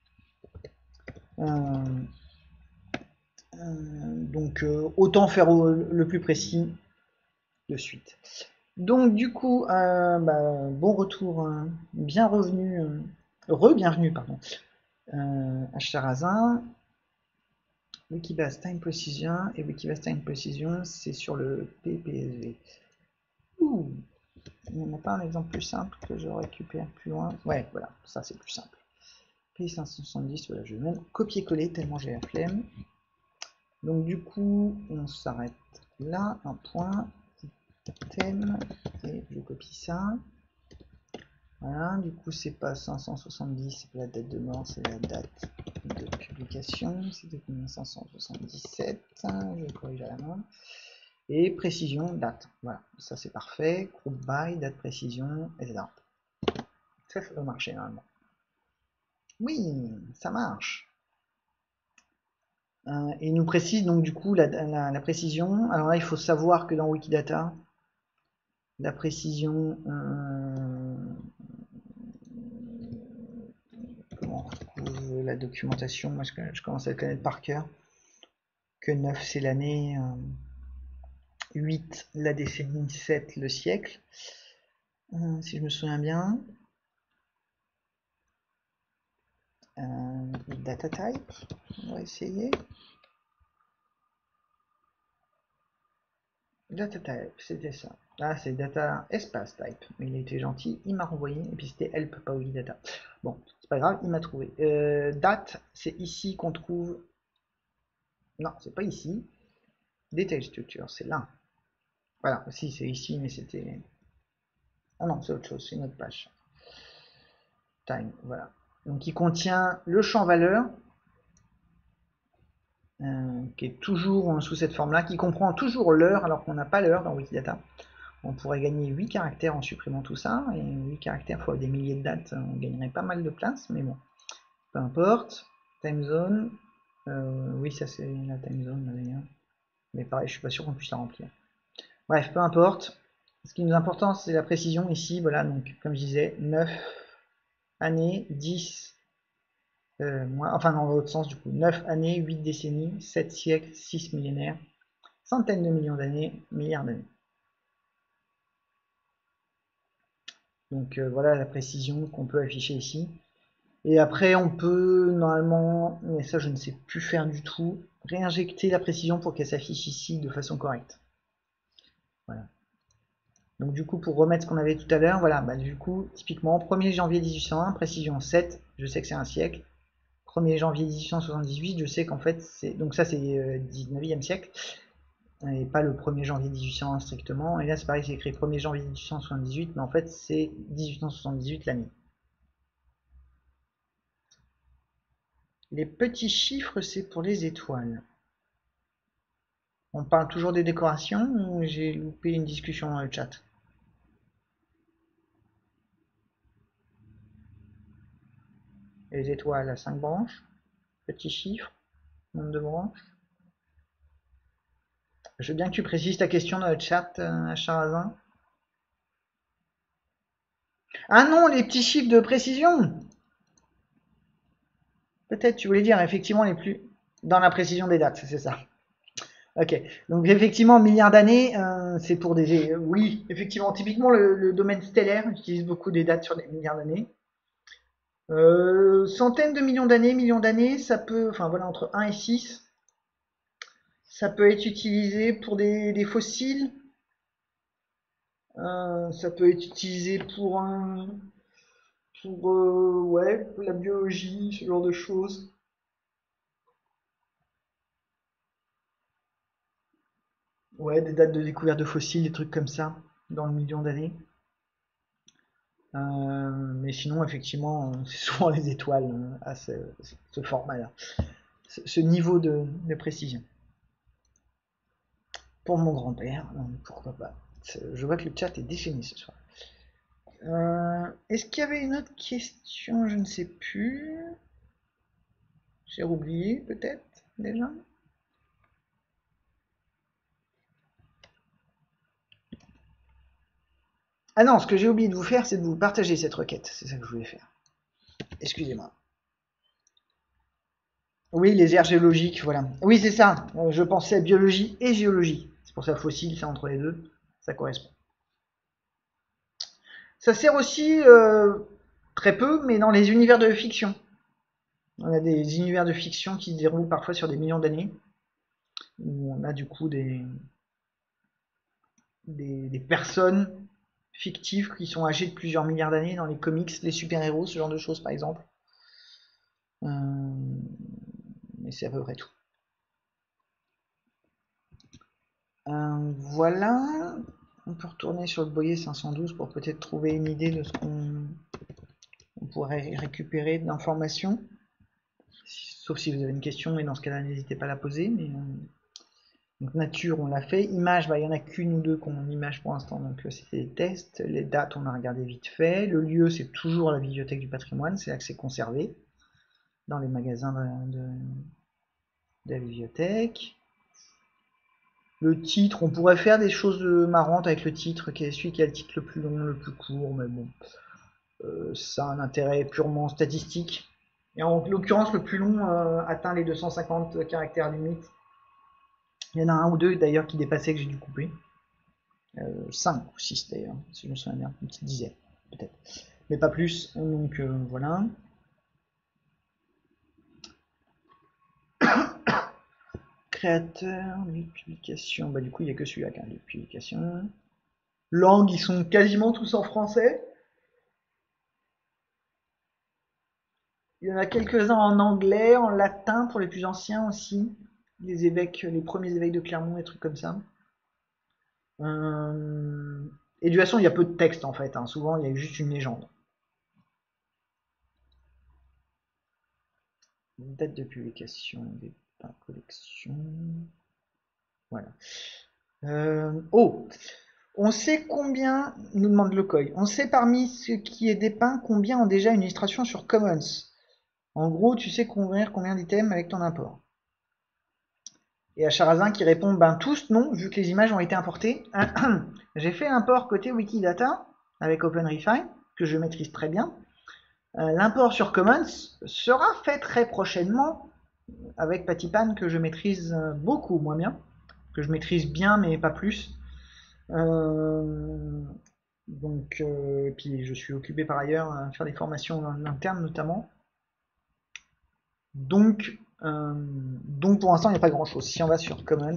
Donc, autant faire le plus précis de suite. Donc, du coup, bon retour, bien revenu, bienvenue, pardon, à Charazin. Wikibase Time Precision et Wikibase Time Precision, c'est sur le PPSV. Ouh, il n'y en a pas un exemple plus simple que je récupère plus loin. Ouais, voilà, ça c'est plus simple. P570, voilà, je vais même copier-coller tellement j'ai la flemme. Donc du coup, on s'arrête là, un point, thème, et je copie ça. Voilà, du coup c'est pas 570, c'est pas la date de mort, c'est la date de publication. C'était combien? 577, je corrige à la main. Et précision, date. Voilà, ça c'est parfait. Group by, date précision, etc. Ça doit marcher normalement. Oui, ça marche. Et il nous précise donc du coup la précision. Alors là, il faut savoir que dans Wikidata, la précision, comment on retrouve la documentation, moi je commence à la connaître par cœur, que 9 c'est l'année, 8 la décennie, 7 le siècle, si je me souviens bien. Data type, on va essayer. Data type, c'était ça. Ah, c'est data espace type. Mais il a été gentil, il m'a renvoyé, et puis c'était help, pas Wikidata. Bon, c'est pas grave, il m'a trouvé. Date, c'est ici qu'on trouve. Non, c'est pas ici. Detail structure, c'est là. Voilà, si c'est ici, mais c'était. Ah non, c'est autre chose, c'est une autre page. Time, voilà. Donc il contient le champ valeur, qui est toujours sous cette forme-là, qui comprend toujours l'heure, alors qu'on n'a pas l'heure dans Wikidata. On pourrait gagner 8 caractères en supprimant tout ça, et 8 caractères fois des milliers de dates, on gagnerait pas mal de place, mais bon, peu importe. Time zone, oui, ça c'est la time zone d'ailleurs, mais pareil, je suis pas sûr qu'on puisse la remplir. Bref, peu importe. Ce qui nous importe, c'est la précision ici, voilà, donc comme je disais, 9 années, 10, enfin dans l'autre sens du coup, 9 années, 8 décennies, 7 siècles, 6 millénaires, centaines de millions d'années, milliards d'années. Donc voilà la précision qu'on peut afficher ici. Et après on peut normalement, mais ça je ne sais plus faire du tout, réinjecter la précision pour qu'elle s'affiche ici de façon correcte. Voilà. Donc du coup pour remettre ce qu'on avait tout à l'heure, voilà, bah, du coup typiquement 1er janvier 1801, précision 7, je sais que c'est un siècle. 1er janvier 1878, je sais qu'en fait c'est, donc ça c'est 19e siècle, et pas le 1er janvier 1801 strictement. Et là c'est pareil, c'est écrit 1er janvier 1878, mais en fait c'est 1878 l'année. Les petits chiffres, c'est pour les étoiles. On parle toujours des décorations ou j'ai loupé une discussion dans le chat? Les étoiles à 5 branches, petits chiffres, nombre de branches. Je veux bien que tu précises ta question dans le chat, Charazin. Ah non, les petits chiffres de précision! Peut-être tu voulais dire effectivement les plus dans la précision des dates, c'est ça. Ok, donc effectivement milliards d'années, c'est pour des. Oui, effectivement, typiquement le domaine stellaire utilise beaucoup des dates sur des milliards d'années. Centaines de millions d'années, ça peut, enfin voilà, entre 1 et 6, ça peut être utilisé pour des fossiles, ça peut être utilisé pour ouais, pour la biologie, ce genre de choses. Ouais, des dates de découverte de fossiles, des trucs comme ça, dans le million d'années. Mais sinon, effectivement, c'est souvent les étoiles à ce format-là, ce niveau de précision. Pour mon grand-père, pourquoi pas. Je vois que le chat est défini ce soir. Est-ce qu'il y avait une autre question? Je ne sais plus. J'ai oublié peut-être déjà. Ah non, ce que j'ai oublié de vous faire, c'est de vous partager cette requête. C'est ça que je voulais faire. Excusez-moi. Oui, les aires géologiques, voilà. Oui, c'est ça. Je pensais à biologie et géologie. C'est pour ça fossile, c'est entre les deux. Ça correspond. Ça sert aussi très peu, mais dans les univers de fiction. On a des univers de fiction qui se déroulent parfois sur des millions d'années, où on a du coup des personnes fictives qui sont âgées de plusieurs milliards d'années dans les comics, les super-héros, ce genre de choses par exemple. Mais c'est à peu près tout. Voilà. On peut retourner sur le Boyer 512 pour peut-être trouver une idée de ce qu'on pourrait récupérer d'informations. Sauf si vous avez une question, et dans ce cas-là, n'hésitez pas à la poser. Mais, donc nature, on l'a fait. Image, bah, il n'y en a qu'une ou deux qu'on image pour l'instant, donc c'était des tests. Les dates, on a regardé vite fait. Le lieu, c'est toujours la bibliothèque du patrimoine, c'est là que c'est conservé, dans les magasins de la bibliothèque. Le titre, on pourrait faire des choses marrantes avec le titre, qui est celui qui a le titre le plus long, le plus court, mais bon, ça a un intérêt purement statistique. Et en l'occurrence, le plus long atteint les 250 caractères limite. Il y en a un ou deux d'ailleurs qui dépassaient que j'ai dû couper. 5 ou 6 d'ailleurs, si je me souviens bien, une petite dizaine peut-être. Mais pas plus, donc voilà. Créateur, lieu de publication, bah du coup il n'y a que celui-là qui a un lieu de publication. Langues, ils sont quasiment tous en français. Il y en a quelques-uns en anglais, en latin pour les plus anciens aussi. Les évêques, les premiers évêques de Clermont, des trucs comme ça. Et de toute façon, il y a peu de texte en fait. Hein. Souvent, il y a juste une légende. Date de publication, des collections. Voilà. Oh, on sait combien, nous demande le COI, on sait parmi ce qui est dépeint combien ont déjà une illustration sur Commons. En gros, tu sais combien d'items avec ton import. Et à Charazin qui répond, ben tous non, vu que les images ont été importées. J'ai fait l'import côté Wikidata avec OpenRefine, que je maîtrise très bien. L'import sur Commons sera fait très prochainement avec Patipan, que je maîtrise beaucoup moins bien, que je maîtrise bien mais pas plus. Donc, puis je suis occupé par ailleurs à faire des formations en interne notamment. Donc pour l'instant, il n'y a pas grand chose. Si on va sur Commons,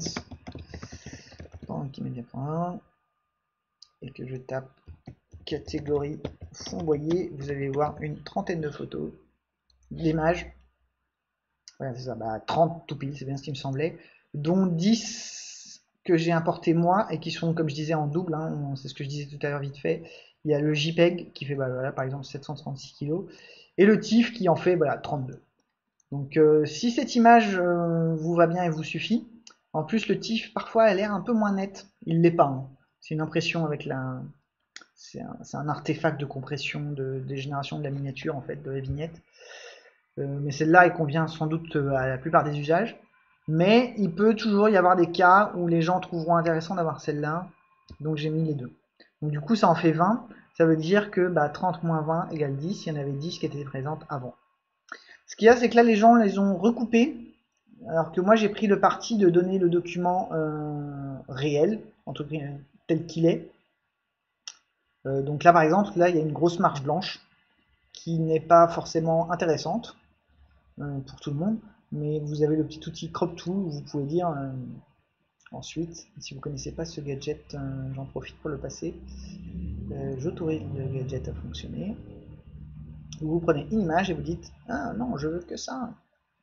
et que je tape catégorie fond boyer, vous allez voir une trentaine de photos, d'images. Voilà, c'est ça, bah, 30 tout pile, c'est bien ce qui me semblait, dont 10 que j'ai importé moi et qui sont, comme je disais, en double. Hein, c'est ce que je disais tout à l'heure vite fait. Il y a le JPEG qui fait, bah, voilà, par exemple, 736 kg, et le TIFF qui en fait, voilà, 32. Donc, si cette image vous va bien et vous suffit, en plus, le TIFF, parfois, elle a l'air un peu moins nette. Il l'est pas. Hein. C'est une impression avec la. C'est un artefact de compression, de génération de la miniature, en fait, de la vignette. Mais celle-là, elle convient sans doute à la plupart des usages. Mais il peut toujours y avoir des cas où les gens trouveront intéressant d'avoir celle-là. Donc j'ai mis les deux. Donc du coup, ça en fait 20. Ça veut dire que bah, 30 moins 20 égale 10. Il y en avait 10 qui étaient présentes avant. Ce qu'il y a, c'est que là, les gens les ont recoupés. Alors que moi, j'ai pris le parti de donner le document réel, entre tel qu'il est. Donc là, par exemple, là, il y a une grosse marge blanche qui n'est pas forcément intéressante pour tout le monde. Mais vous avez le petit outil Crop Tool où vous pouvez dire ensuite, si vous ne connaissez pas ce gadget, j'en profite pour le passer. J'autorise le gadget à fonctionner. Vous prenez une image et vous dites ah non, je veux que ça.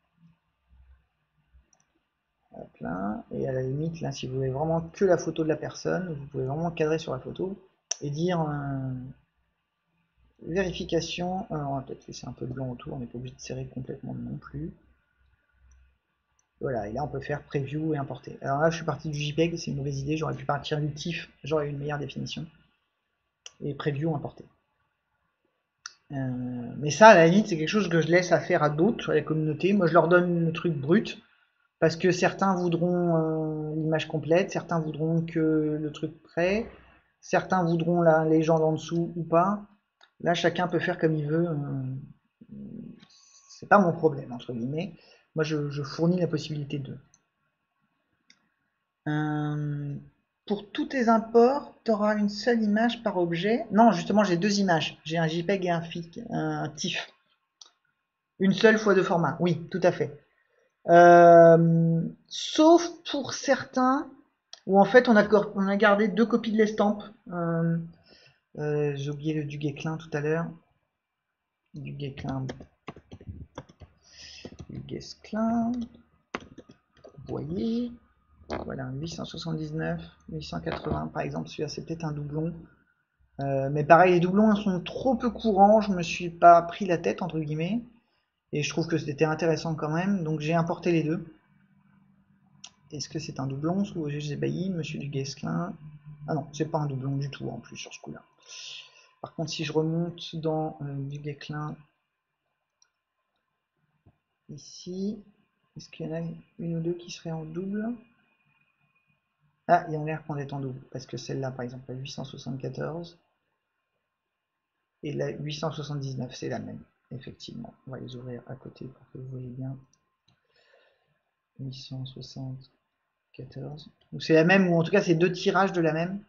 Hop là. Et à la limite, là, si vous voulez vraiment que la photo de la personne, vous pouvez vraiment cadrer sur la photo et dire vérification. Alors, on va peut-être laisser un peu de blanc autour, on n'est pas obligé de serrer complètement non plus. Voilà, et là on peut faire preview et importer. Alors là je suis parti du JPEG, c'est une mauvaise idée, j'aurais pu partir du TIFF, j'aurais eu une meilleure définition. Et preview, importer. Mais ça à la limite c'est quelque chose que je laisse à faire à d'autres, à la communauté. Moi je leur donne le truc brut, parce que certains voudront l'image complète, certains voudront que le truc prêt, certains voudront la légende en dessous ou pas. Là chacun peut faire comme il veut. C'est pas mon problème entre guillemets. Moi je fournis la possibilité de. Pour tous tes imports, tu auras une seule image par objet. Non, justement, j'ai deux images. J'ai un JPEG et un TIFF. Une seule fois de format. Oui, tout à fait. Sauf pour certains où en fait on a gardé deux copies de l'estampe. J'ai oublié le du Guesclin tout à l'heure. Du Guesclin. du Guesclin. Vous voyez, voilà, 879, 880 par exemple, celui-là c'est peut-être un doublon. Mais pareil, les doublons sont trop peu courants, je me suis pas pris la tête entre guillemets. Et je trouve que c'était intéressant quand même, donc j'ai importé les deux. Est-ce que c'est un doublon sous Roger Zébaï, Monsieur du Guesclin? Ah non, c'est pas un doublon du tout en plus sur ce coup-là. Par contre, si je remonte dans du Guesclin, ici, est-ce qu'il y en a une ou deux qui seraient en double? Ah, il y en a l'air qu'on est en double, parce que celle-là, par exemple, la 874 et la 879, c'est la même, effectivement. On va les ouvrir à côté pour que vous voyez bien. 874. Donc c'est la même, ou en tout cas c'est deux tirages de la même.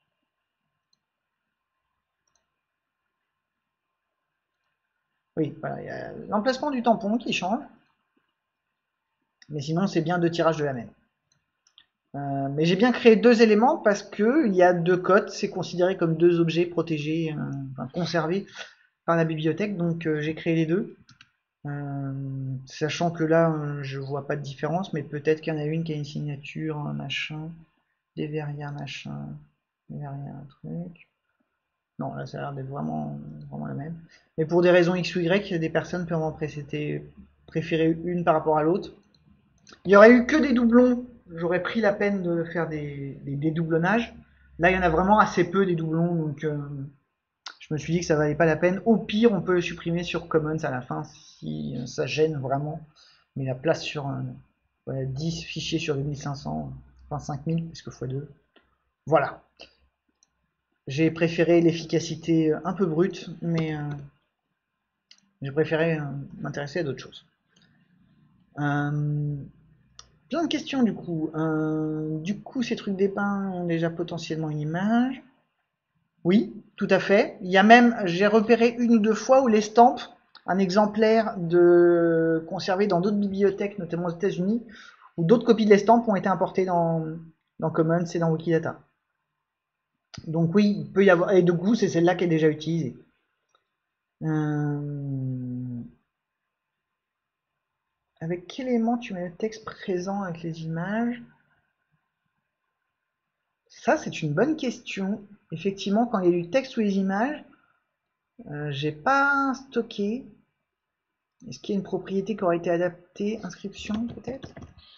Oui, voilà, il y a l'emplacement du tampon qui change. Mais sinon c'est bien deux tirages de la même. Mais j'ai bien créé deux éléments parce que il y a deux codes, c'est considéré comme deux objets protégés, enfin, conservés par la bibliothèque, donc j'ai créé les deux. Sachant que là, je vois pas de différence, mais peut-être qu'il y en a une qui a une signature, un machin, des verrières, machin, des verrières, un truc. Non, là, ça a l'air d'être vraiment la même. Mais pour des raisons X ou Y, des personnes peuvent en préférer une par rapport à l'autre. Il y aurait eu que des doublons, j'aurais pris la peine de faire des dédoublonnages. Là, il y en a vraiment assez peu des doublons, donc je me suis dit que ça valait pas la peine. Au pire, on peut le supprimer sur Commons à la fin si ça gêne vraiment. Mais la place sur voilà, 10 fichiers sur 2500, enfin 5000, parce que x2. Voilà. J'ai préféré l'efficacité un peu brute, mais j'ai préféré m'intéresser à d'autres choses. Plein de questions du coup. Du coup, ces trucs d'épins ont déjà potentiellement une image. Oui, tout à fait. Il y a même, j'ai repéré une ou deux fois où l'estampe, un exemplaire de conservé dans d'autres bibliothèques, notamment aux États-Unis, où d'autres copies de l'estampe ont été importées dans Commons et dans Wikidata. Donc oui, il peut y avoir. Et du coup, c'est celle-là qui est déjà utilisée. Avec quel élément tu mets le texte présent avec les images? Ça, c'est une bonne question. Effectivement, quand il y a du texte ou les images, j'ai pas stocké. Est-ce qu'il y a une propriété qui aurait été adaptée? Inscription, peut-être?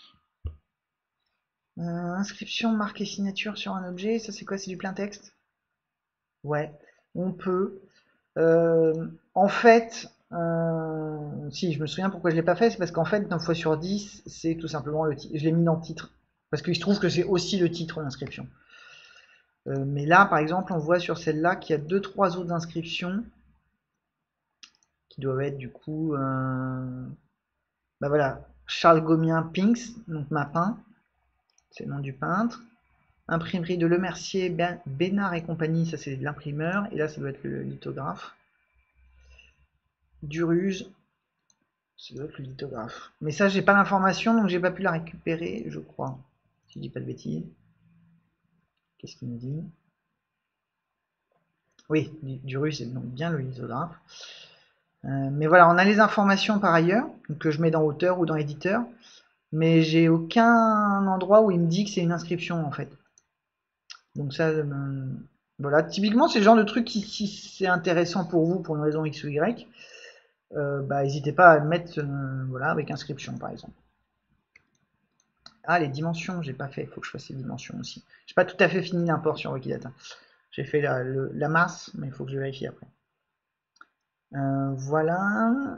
Inscription, marque et signature sur un objet. Ça, c'est quoi? C'est du plein texte? Ouais, on peut. En fait, si je me souviens pourquoi je l'ai pas fait, c'est parce qu'en fait 9 fois sur 10, c'est tout simplement le titre. Je l'ai mis dans le titre. Parce qu'il se trouve que c'est aussi le titre d'inscription. Mais là, par exemple, on voit sur celle-là qu'il y a 2-3 autres inscriptions qui doivent être du coup, bah voilà, Charles Gomien Pinks, donc Mapin, c'est le nom du peintre. Imprimerie de Lemercier, Bénard et compagnie, ça c'est l'imprimeur, et là ça doit être le lithographe. Duruz, ça doit être le lithographe. Mais ça, j'ai pas l'information, donc j'ai pas pu la récupérer, je crois. Si je dis pas de bêtises. Qu'est-ce qu'il me dit? Oui, Duruz, c'est donc bien le lithographe. Mais voilà, on a les informations par ailleurs, que je mets dans auteur ou dans éditeur, mais j'ai aucun endroit où il me dit que c'est une inscription en fait. Donc ça, voilà, typiquement c'est le genre de truc qui, si c'est intéressant pour vous pour une raison X ou Y, bah n'hésitez pas à le mettre voilà, avec inscription par exemple. Ah, les dimensions, j'ai pas fait, il faut que je fasse les dimensions aussi. J'ai pas tout à fait fini l'import sur Wikidata. J'ai fait la masse, mais il faut que je vérifie après. Voilà.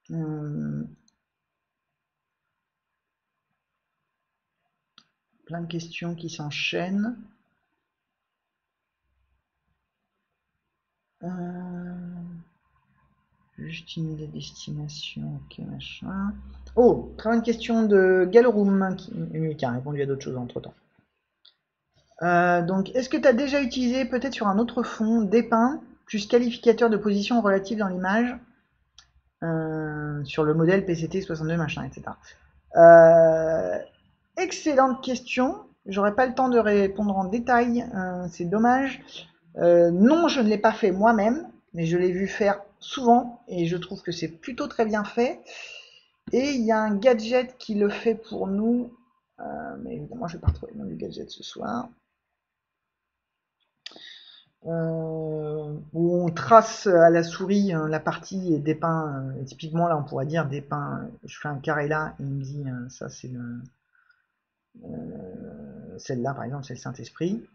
Plein de questions qui s'enchaînent. Juste une idée de destination, ok machin. Oh, très bonne question de Galorum qui a répondu à d'autres choses entre temps. Donc, est-ce que tu as déjà utilisé, peut-être sur un autre fond, d'épins plus qualificateur de position relative dans l'image sur le modèle PCT 62 machin, etc. Excellente question. J'aurais pas le temps de répondre en détail, c'est dommage. Non, je ne l'ai pas fait moi-même, mais je l'ai vu faire souvent et je trouve que c'est plutôt très bien fait. Et il y a un gadget qui le fait pour nous. Mais évidemment, je vais pas retrouver le nom du gadget ce soir. Où on trace à la souris la partie et dépeint. Et typiquement, là, on pourrait dire dépeint. Je fais un carré là, et il me dit ça, c'est le. Celle-là, par exemple, c'est le Saint-Esprit.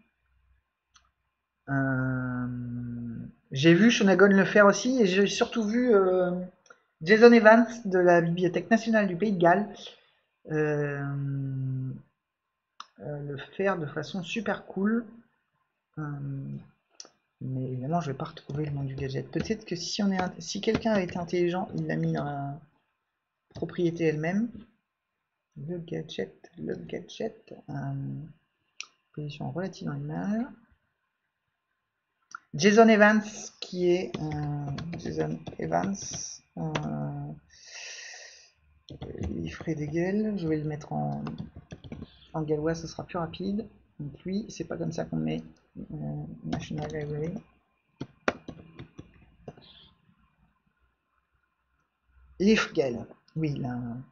J'ai vu Shonagon le faire aussi, et j'ai surtout vu Jason Evans de la Bibliothèque nationale du Pays de Galles le faire de façon super cool. Mais évidemment, je vais pas retrouver le nom du gadget. Peut-être que si quelqu'un a été intelligent, il l'a mis dans la propriété elle-même. Le gadget, position relative dans l'image. Jason Evans, qui est Jason Evans, Ifredegel. Je vais le mettre en gallois, ce sera plus rapide. Donc lui, c'est pas comme ça qu'on met National Library. Lifgel, oui, là,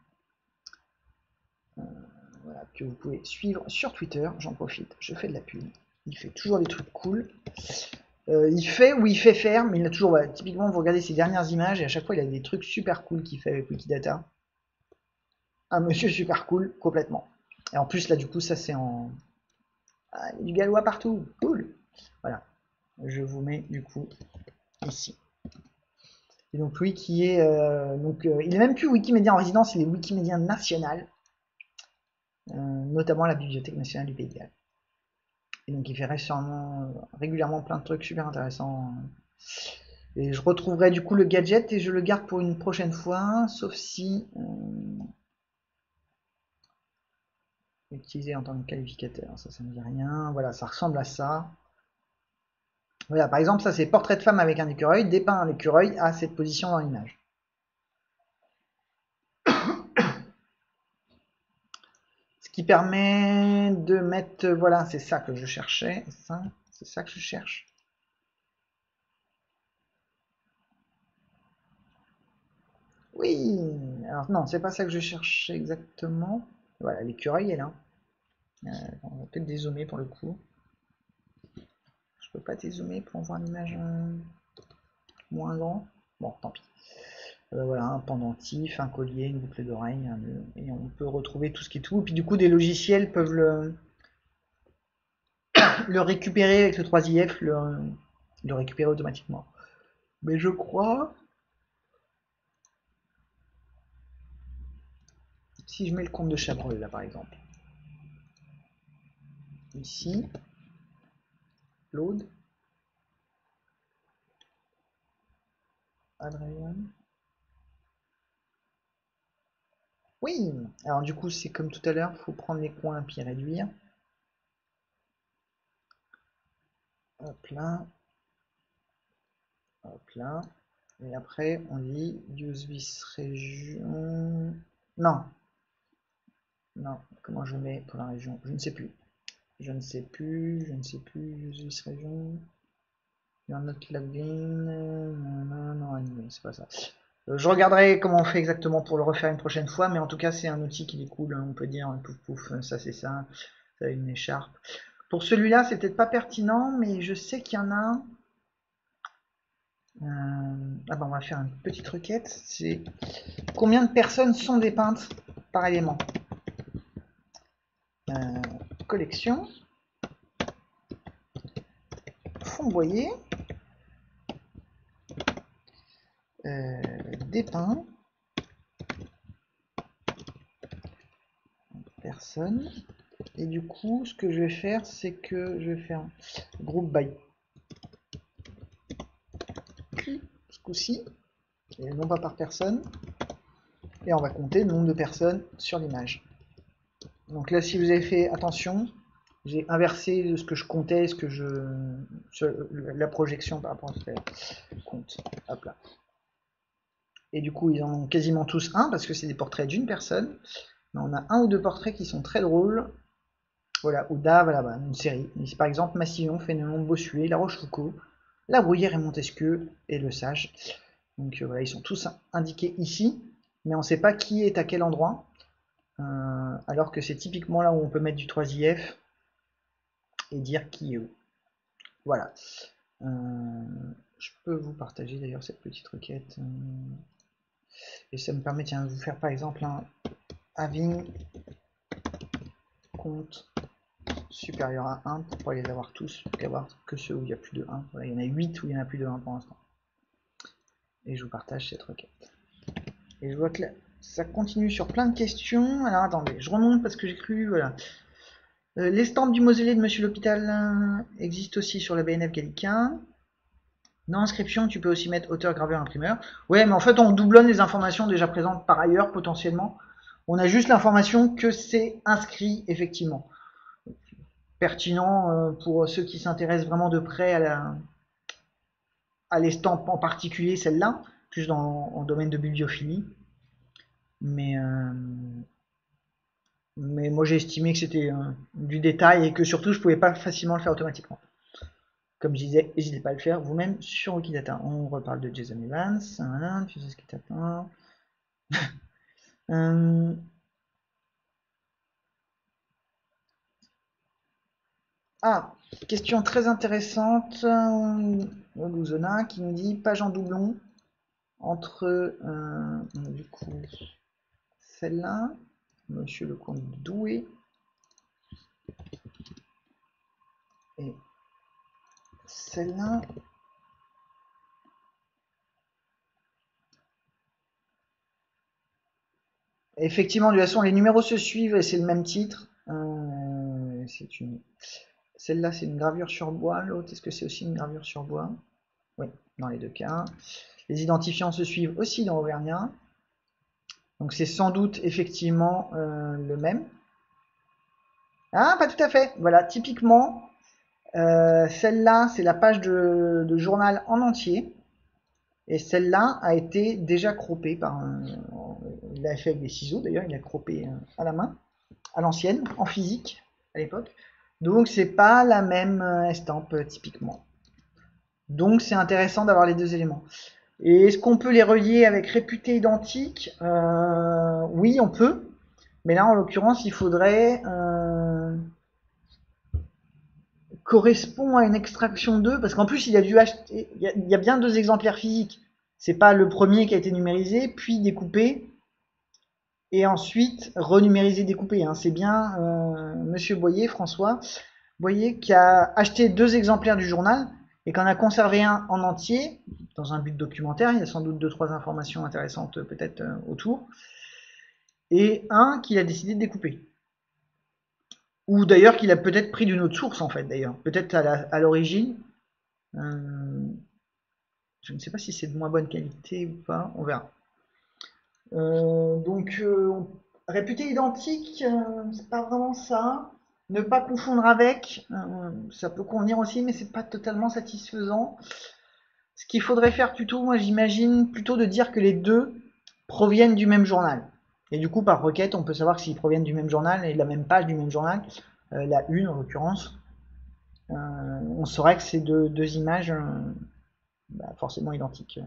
voilà, que vous pouvez suivre sur Twitter. J'en profite, je fais de la pub. Il fait toujours des trucs cool. Il fait ou il fait faire, mais il a toujours, voilà, typiquement, vous regardez ses dernières images et à chaque fois, il a des trucs super cool qu'il fait avec Wikidata. Un monsieur super cool, complètement. Et en plus, là, du coup, ça c'est en. Ah, il y a du gallois partout, cool. Voilà, je vous mets du coup ici. Et donc lui qui est il est même plus Wikimédia en résidence, il est Wikimédia national, notamment la Bibliothèque nationale du Pays de Galles. Et donc il fait régulièrement plein de trucs super intéressants. Et je retrouverai du coup le gadget et je le garde pour une prochaine fois, sauf si utilisé en tant que qualificateur, ça me dit rien. Voilà, ça ressemble à ça. Voilà, par exemple, ça c'est portrait de femme avec un écureuil, dépeint un écureuil à cette position dans l'image. Ce qui permet de mettre, voilà, c'est ça que je cherchais, c'est ça que je cherche. Oui, alors non, c'est pas ça que je cherchais exactement. Voilà, l'écureuil est là. On va peut-être dézoomer pour le coup. Je peux pas dézoomer pour voir l'image moins grand. Bon, tant pis. Voilà, un pendentif, un collier, une boucle d'oreille, un nœud, et on peut retrouver tout ce qui est tout. Et puis du coup, des logiciels peuvent le récupérer avec le 3IF, le récupérer automatiquement. Mais je crois, si je mets le compte de Chabrol là par exemple, ici, load, Adrien. Oui, alors du coup c'est comme tout à l'heure, il faut prendre les coins puis réduire. Hop là. Hop là. Et après on dit use this region. Non. Non, comment je mets pour la région? Je ne sais plus. Je ne sais plus, use this region. You're not logged in. Non, animé, c'est pas ça. Je regarderai comment on fait exactement pour le refaire une prochaine fois, mais en tout cas c'est un outil qui est cool, on peut dire pouf pouf, ça c'est ça, ça a une écharpe. Pour celui-là c'est peut-être pas pertinent, mais je sais qu'il y en a. Ah ben on va faire une petite requête, c'est combien de personnes sont dépeintes par élément. Collection, fond boyer, dépeint, personne. Et du coup, ce que je vais faire, c'est que je vais faire group by ce coup-ci, et non pas par personne. Et on va compter le nombre de personnes sur l'image. Donc là, si vous avez fait attention, j'ai inversé ce que je comptais, la projection par rapport à ce que je compte. Hop là. Et du coup, ils en ont quasiment tous un, parce que c'est des portraits d'une personne. Mais on a un ou deux portraits qui sont très drôles. Voilà, Ouda, voilà, une série. Par exemple, Massillon, Fénelon, Bossuet, La Rochefoucauld, La Bruyère et Montesquieu, et Le Sage. Donc voilà, ils sont tous indiqués ici. mais on ne sait pas qui est à quel endroit. Alors que c'est typiquement là où on peut mettre du 3IF et dire qui est où. Voilà. Je peux vous partager d'ailleurs cette petite requête. Et ça me permet tiens, de vous faire par exemple un having compte supérieur à 1 pour pas les avoir tous, pour avoir que ceux où il y a plus de 1. Voilà, il y en a 8 où il y en a plus de 1 pour l'instant. Et je vous partage cette requête. Et je vois que là, ça continue sur plein de questions. Alors attendez, je remonte parce que j'ai cru, voilà. L'estampe du mausolée de Monsieur l'Hôpital existe aussi sur la BNF gallicain. Non inscription, tu peux aussi mettre auteur, graveur, imprimeur. Ouais, mais en fait, on doublonne les informations déjà présentes par ailleurs, potentiellement. On a juste l'information que c'est inscrit, effectivement. Pertinent pour ceux qui s'intéressent vraiment de près à l'estampe en particulier, celle-là, plus en domaine de bibliophilie. Mais moi j'ai estimé que c'était du détail et que surtout je pouvais pas facilement le faire automatiquement. Comme je disais, n'hésitez pas à le faire vous-même sur Wikidata. On reparle de Jason Evans. Voilà, tu sais ce qui t'attend. Ah, question très intéressante. Luzona qui nous dit page en doublon entre du coup celle-là, Monsieur le Comte Doué, et celle-là. Effectivement, de toute façon, les numéros se suivent et c'est le même titre. C'est une... Celle-là, c'est une gravure sur bois. L'autre, est-ce que c'est aussi une gravure sur bois? Oui, dans les deux cas. Les identifiants se suivent aussi dans Auvergnat. Donc c'est sans doute effectivement le même. Ah, pas tout à fait. Voilà, typiquement, celle-là, c'est la page de journal en entier. Et celle-là a été déjà croppée par un... Il l'a fait avec des ciseaux d'ailleurs, il l'a croppé à la main, à l'ancienne, en physique, à l'époque. Donc c'est pas la même estampe typiquement. Donc c'est intéressant d'avoir les deux éléments. Et est-ce qu'on peut les relier avec réputé identique? Oui, on peut. Mais là, en l'occurrence, il faudrait correspond à une extraction 2, parce qu'en plus, il a dû acheter. Il y a bien deux exemplaires physiques. C'est pas le premier qui a été numérisé, puis découpé, et ensuite renumérisé, découpé. Hein. C'est bien Monsieur Boyer, François Boyer, qui a acheté deux exemplaires du journal et qu'en a conservé un en entier, dans un but documentaire. Il y a sans doute 2-3 informations intéressantes peut-être autour. Et un qu'il a décidé de découper. Ou d'ailleurs qu'il a peut-être pris d'une autre source en fait d'ailleurs. Peut-être à l'origine. Je ne sais pas si c'est de moins bonne qualité ou pas, on verra. Donc réputé identique, c'est pas vraiment ça. Ne pas confondre avec, ça peut convenir aussi, mais c'est pas totalement satisfaisant. Ce qu'il faudrait faire plutôt, moi j'imagine, plutôt de dire que les deux proviennent du même journal. Et du coup, par requête, on peut savoir s'ils proviennent du même journal et de la même page du même journal, la une en l'occurrence. On saurait que c'est deux images forcément identiques.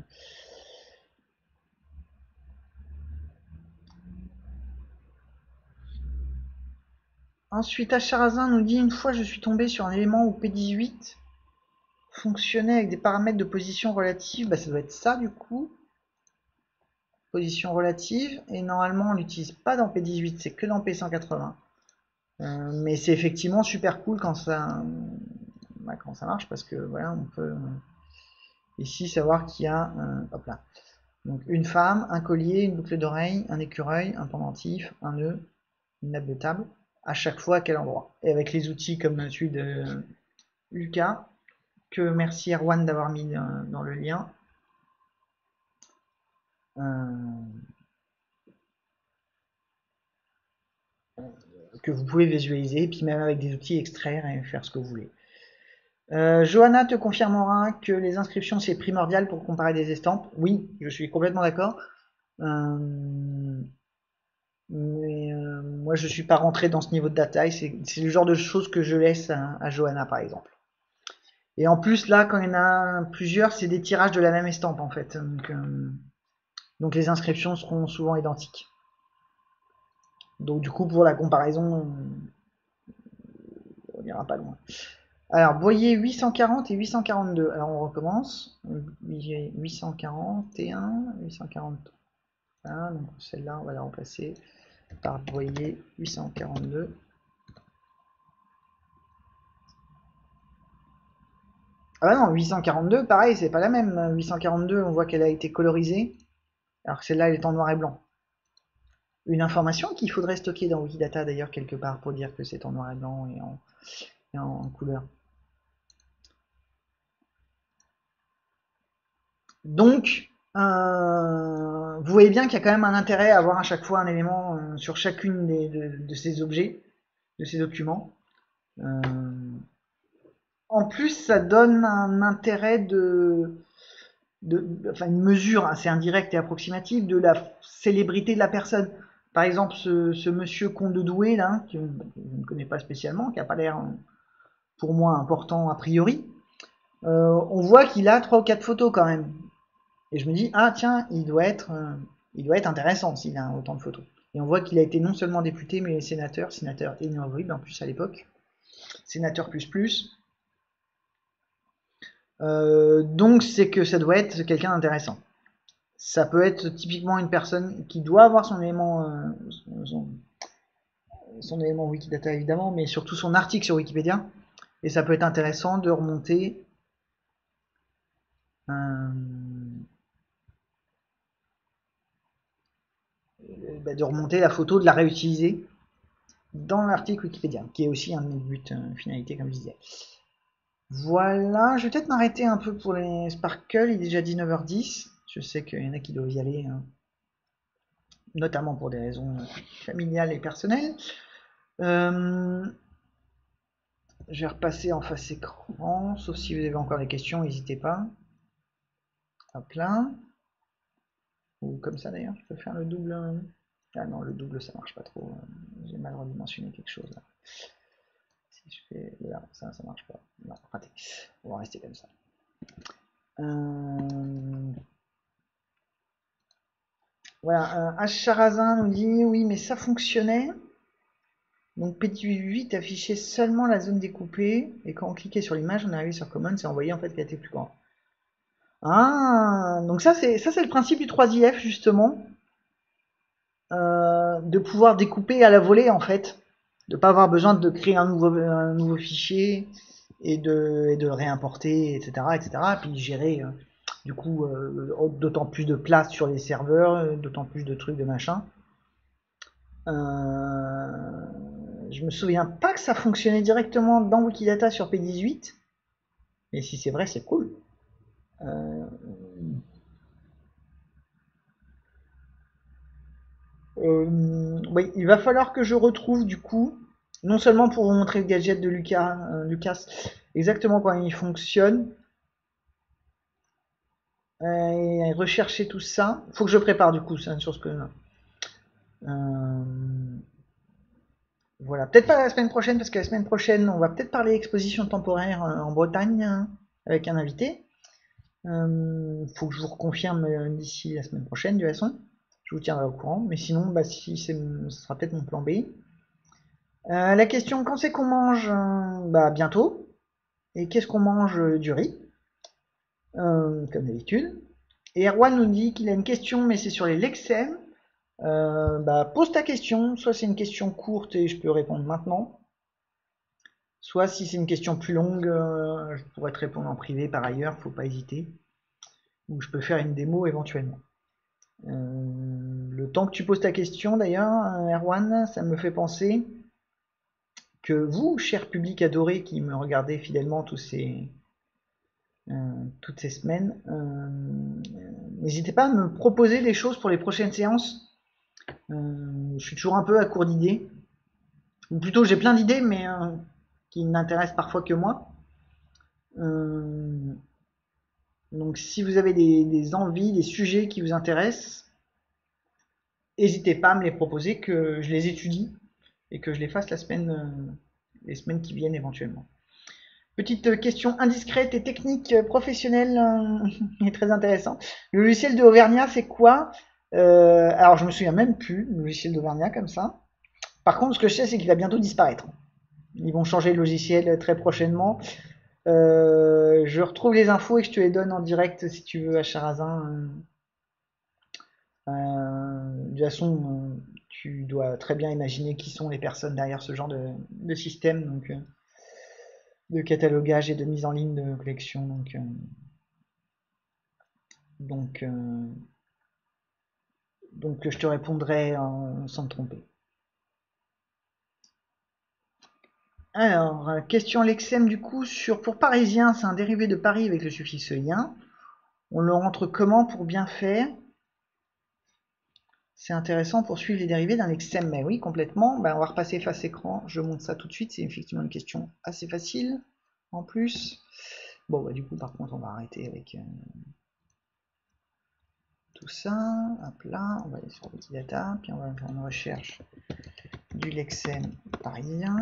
Ensuite, Acharazin nous dit une fois je suis tombé sur un élément où P18 fonctionnait avec des paramètres de position relative. Bah, ça doit être ça du coup. Position relative. Et normalement on l'utilise pas dans P18, c'est que dans P180. Mais c'est effectivement super cool quand ça marche parce que voilà, on peut ici savoir qu'il y a hop là. Donc une femme, un collier, une boucle d'oreille, un écureuil, un pendentif, un nœud, une nappe de table. À chaque fois à quel endroit. Et avec les outils comme celui de Lucas, que merci Erwan d'avoir mis dans le lien. Que vous pouvez visualiser, puis même avec des outils extraire et faire ce que vous voulez. Johanna te confirmera que les inscriptions c'est primordial pour comparer des estampes. Oui, je suis complètement d'accord. Mais moi je suis pas rentré dans ce niveau de détail. C'est le genre de choses que je laisse à Johanna par exemple. Et en plus là, quand il y en a plusieurs, c'est des tirages de la même estampe en fait. Donc, Donc les inscriptions seront souvent identiques. Donc du coup, pour la comparaison, on n'ira pas loin. Alors, Boyer 840 et 842. Alors on recommence. 841, 840. Donc celle-là, on va la remplacer par Boyer 842. Ah non, 842, pareil, c'est pas la même. 842, on voit qu'elle a été colorisée, alors que celle-là, elle est en noir et blanc. Une information qu'il faudrait stocker dans Wikidata d'ailleurs quelque part pour dire que c'est en noir et blanc et en couleur. Donc, vous voyez bien qu'il y a quand même un intérêt à avoir à chaque fois un élément sur chacune de ces objets, de ces documents. En plus, ça donne un intérêt enfin une mesure assez indirecte et approximative de la célébrité de la personne. Par exemple, ce monsieur Comte de Douai, là, que je ne connais pas spécialement, qui n'a pas l'air, pour moi, important a priori, on voit qu'il a 3 ou 4 photos quand même. Et je me dis, ah tiens, il doit être intéressant s'il a autant de photos. Et on voit qu'il a été non seulement député, mais sénateur énervé en plus à l'époque. Sénateur plus. Donc c'est que ça doit être quelqu'un d'intéressant. Ça peut être typiquement une personne qui doit avoir son élément, son élément Wikidata évidemment, mais surtout son article sur Wikipédia. Et ça peut être intéressant de remonter la photo, de la réutiliser dans l'article Wikipédia, qui est aussi un de mes buts, finalité comme je disais. Voilà, je vais peut-être m'arrêter un peu pour les Sparkle, il est déjà 19h10. Je sais qu'il y en a qui doivent y aller, notamment pour des raisons familiales et personnelles. Je vais repasser en face écran, sauf si vous avez encore des questions, n'hésitez pas. Hop là. Ou comme ça d'ailleurs, je peux faire le double. Ah non, le double ça marche pas trop. J'ai mal redimensionné quelque chose là. Si je fais là, ça marche pas. Non, raté. On va rester comme ça. Voilà, H. nous dit oui, mais ça fonctionnait. Donc P18 affichait seulement la zone découpée, et quand on cliquait sur l'image, on arrivait sur Common, c'est envoyé en fait qu'elle était plus grande. Ah, donc ça c'est le principe du 3IF justement, de pouvoir découper à la volée en fait, de pas avoir besoin de créer un nouveau fichier et de le réimporter, etc., puis gérer du coup d'autant plus de place sur les serveurs, d'autant plus de trucs de machin. Je me souviens pas que ça fonctionnait directement dans Wikidata sur P18, mais si c'est vrai, c'est cool. Oui, il va falloir que je retrouve du coup, non seulement pour vous montrer le gadget de Lucas, exactement comment il fonctionne, et rechercher tout ça. Faut que je prépare du coup, c'est une chose que. Voilà, peut-être pas la semaine prochaine, parce que la semaine prochaine, on va peut-être parler exposition temporaire en Bretagne avec un invité. Faut que je vous reconfirme d'ici la semaine prochaine, de toute façon. Je vous tiendrai au courant. Mais sinon, bah, si ce sera peut-être mon plan B. La question, quand c'est qu'on mange bah, bientôt. Et qu'est-ce qu'on mange du riz comme d'habitude. Et Erwan nous dit qu'il a une question, mais c'est sur les Lexem. Bah, pose ta question. Soit c'est une question courte et je peux répondre maintenant. Soit si c'est une question plus longue, je pourrais te répondre en privé par ailleurs, faut pas hésiter. Ou je peux faire une démo éventuellement. Le temps que tu poses ta question d'ailleurs, Erwan, ça me fait penser que vous, cher public adoré qui me regardez fidèlement toutes ces semaines, n'hésitez pas à me proposer des choses pour les prochaines séances. Je suis toujours un peu à court d'idées. Ou plutôt j'ai plein d'idées mais qui n'intéressent parfois que moi. Donc si vous avez des envies, des sujets qui vous intéressent, n'hésitez pas à me les proposer, que je les étudie et que je les fasse les semaines qui viennent éventuellement. Petite question indiscrète et technique professionnelle et très intéressant. Le logiciel de Auvergnat, c'est quoi? Alors je me souviens même plus du logiciel d'Auvergnat comme ça. Par contre, ce que je sais, c'est qu'il va bientôt disparaître. Ils vont changer le logiciel très prochainement. Je retrouve les infos et je te les donne en direct si tu veux à Charazin. De toute façon, tu dois très bien imaginer qui sont les personnes derrière ce genre de système, donc de catalogage et de mise en ligne de collection. Donc, euh, donc je te répondrai sans te tromper. Alors, question Lexem du coup sur pour parisien, c'est un dérivé de Paris avec le suffixe ien. On le rentre comment pour bien faire? C'est intéressant pour suivre les dérivés d'un lexème, mais oui, complètement. Ben, on va repasser face écran, je montre ça tout de suite, c'est effectivement une question assez facile en plus. Bon, bah, du coup, par contre, on va arrêter avec tout ça. Hop là, on va aller sur Wikidata, puis on va faire une recherche du lexème parisien.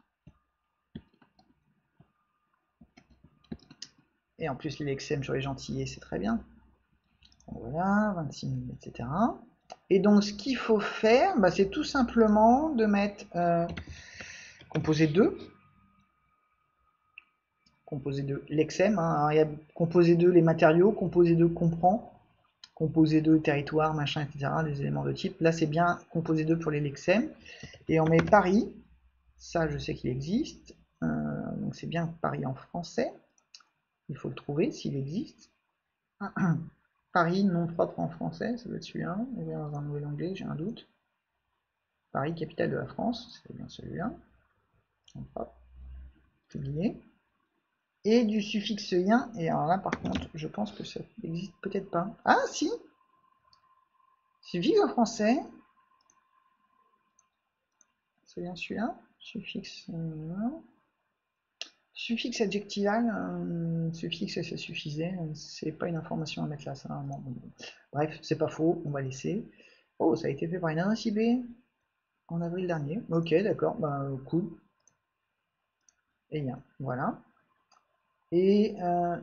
Et en plus, les lexèmes sur les gentillés, c'est très bien. Voilà, 26 000, etc. Et donc, ce qu'il faut faire, bah, c'est tout simplement de mettre composé 2. Composé de lexème, hein, il y a composé 2 les matériaux, composé 2 comprend, composé 2 territoire, machin, etc. Des éléments de type. Là, c'est bien composé 2 pour les lexèmes. Et on met Paris, ça je sais qu'il existe. Donc c'est bien Paris en français. Il faut le trouver s'il existe. Paris, nom propre en français, ça doit être celui-là. On est dans un nouvel onglet, j'ai un doute. Paris, capitale de la France, c'est bien celui-là. Publié. Et du suffixe ien, et alors là par contre, je pense que ça n'existe peut-être pas. Ah si, suffixe en français, c'est bien celui-là, suffixe, suffixe adjectival, suffixe ça suffisait, c'est pas une information à mettre là, ça. Bon. Bref, c'est pas faux, on va laisser. Oh, ça a été fait par une adresse IB en avril dernier. Ok, d'accord, bah cool. Et bien, voilà. Et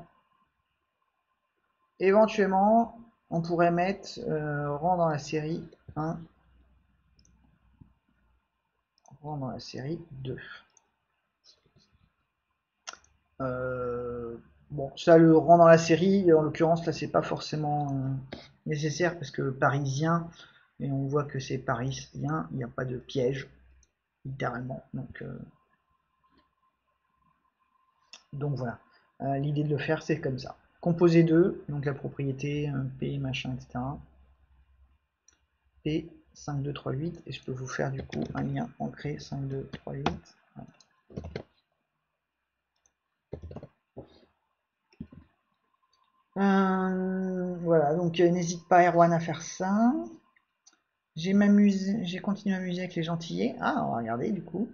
éventuellement, on pourrait mettre rang dans la série 1, rang dans la série 2. Bon, ça le rend dans la série, en l'occurrence là c'est pas forcément nécessaire parce que parisien, et on voit que c'est parisien, il n'y a pas de piège, littéralement. Donc voilà, l'idée de le faire c'est comme ça. Composé 2, donc la propriété, P, machin, etc. P, 5, 2, 3, 8, et je peux vous faire du coup un lien ancré 5, 2, 3, 8. Voilà. Voilà, donc n'hésite pas Erwan à faire ça. J'ai continué à m'amuser avec les gentillets. Ah, on va regarder du coup.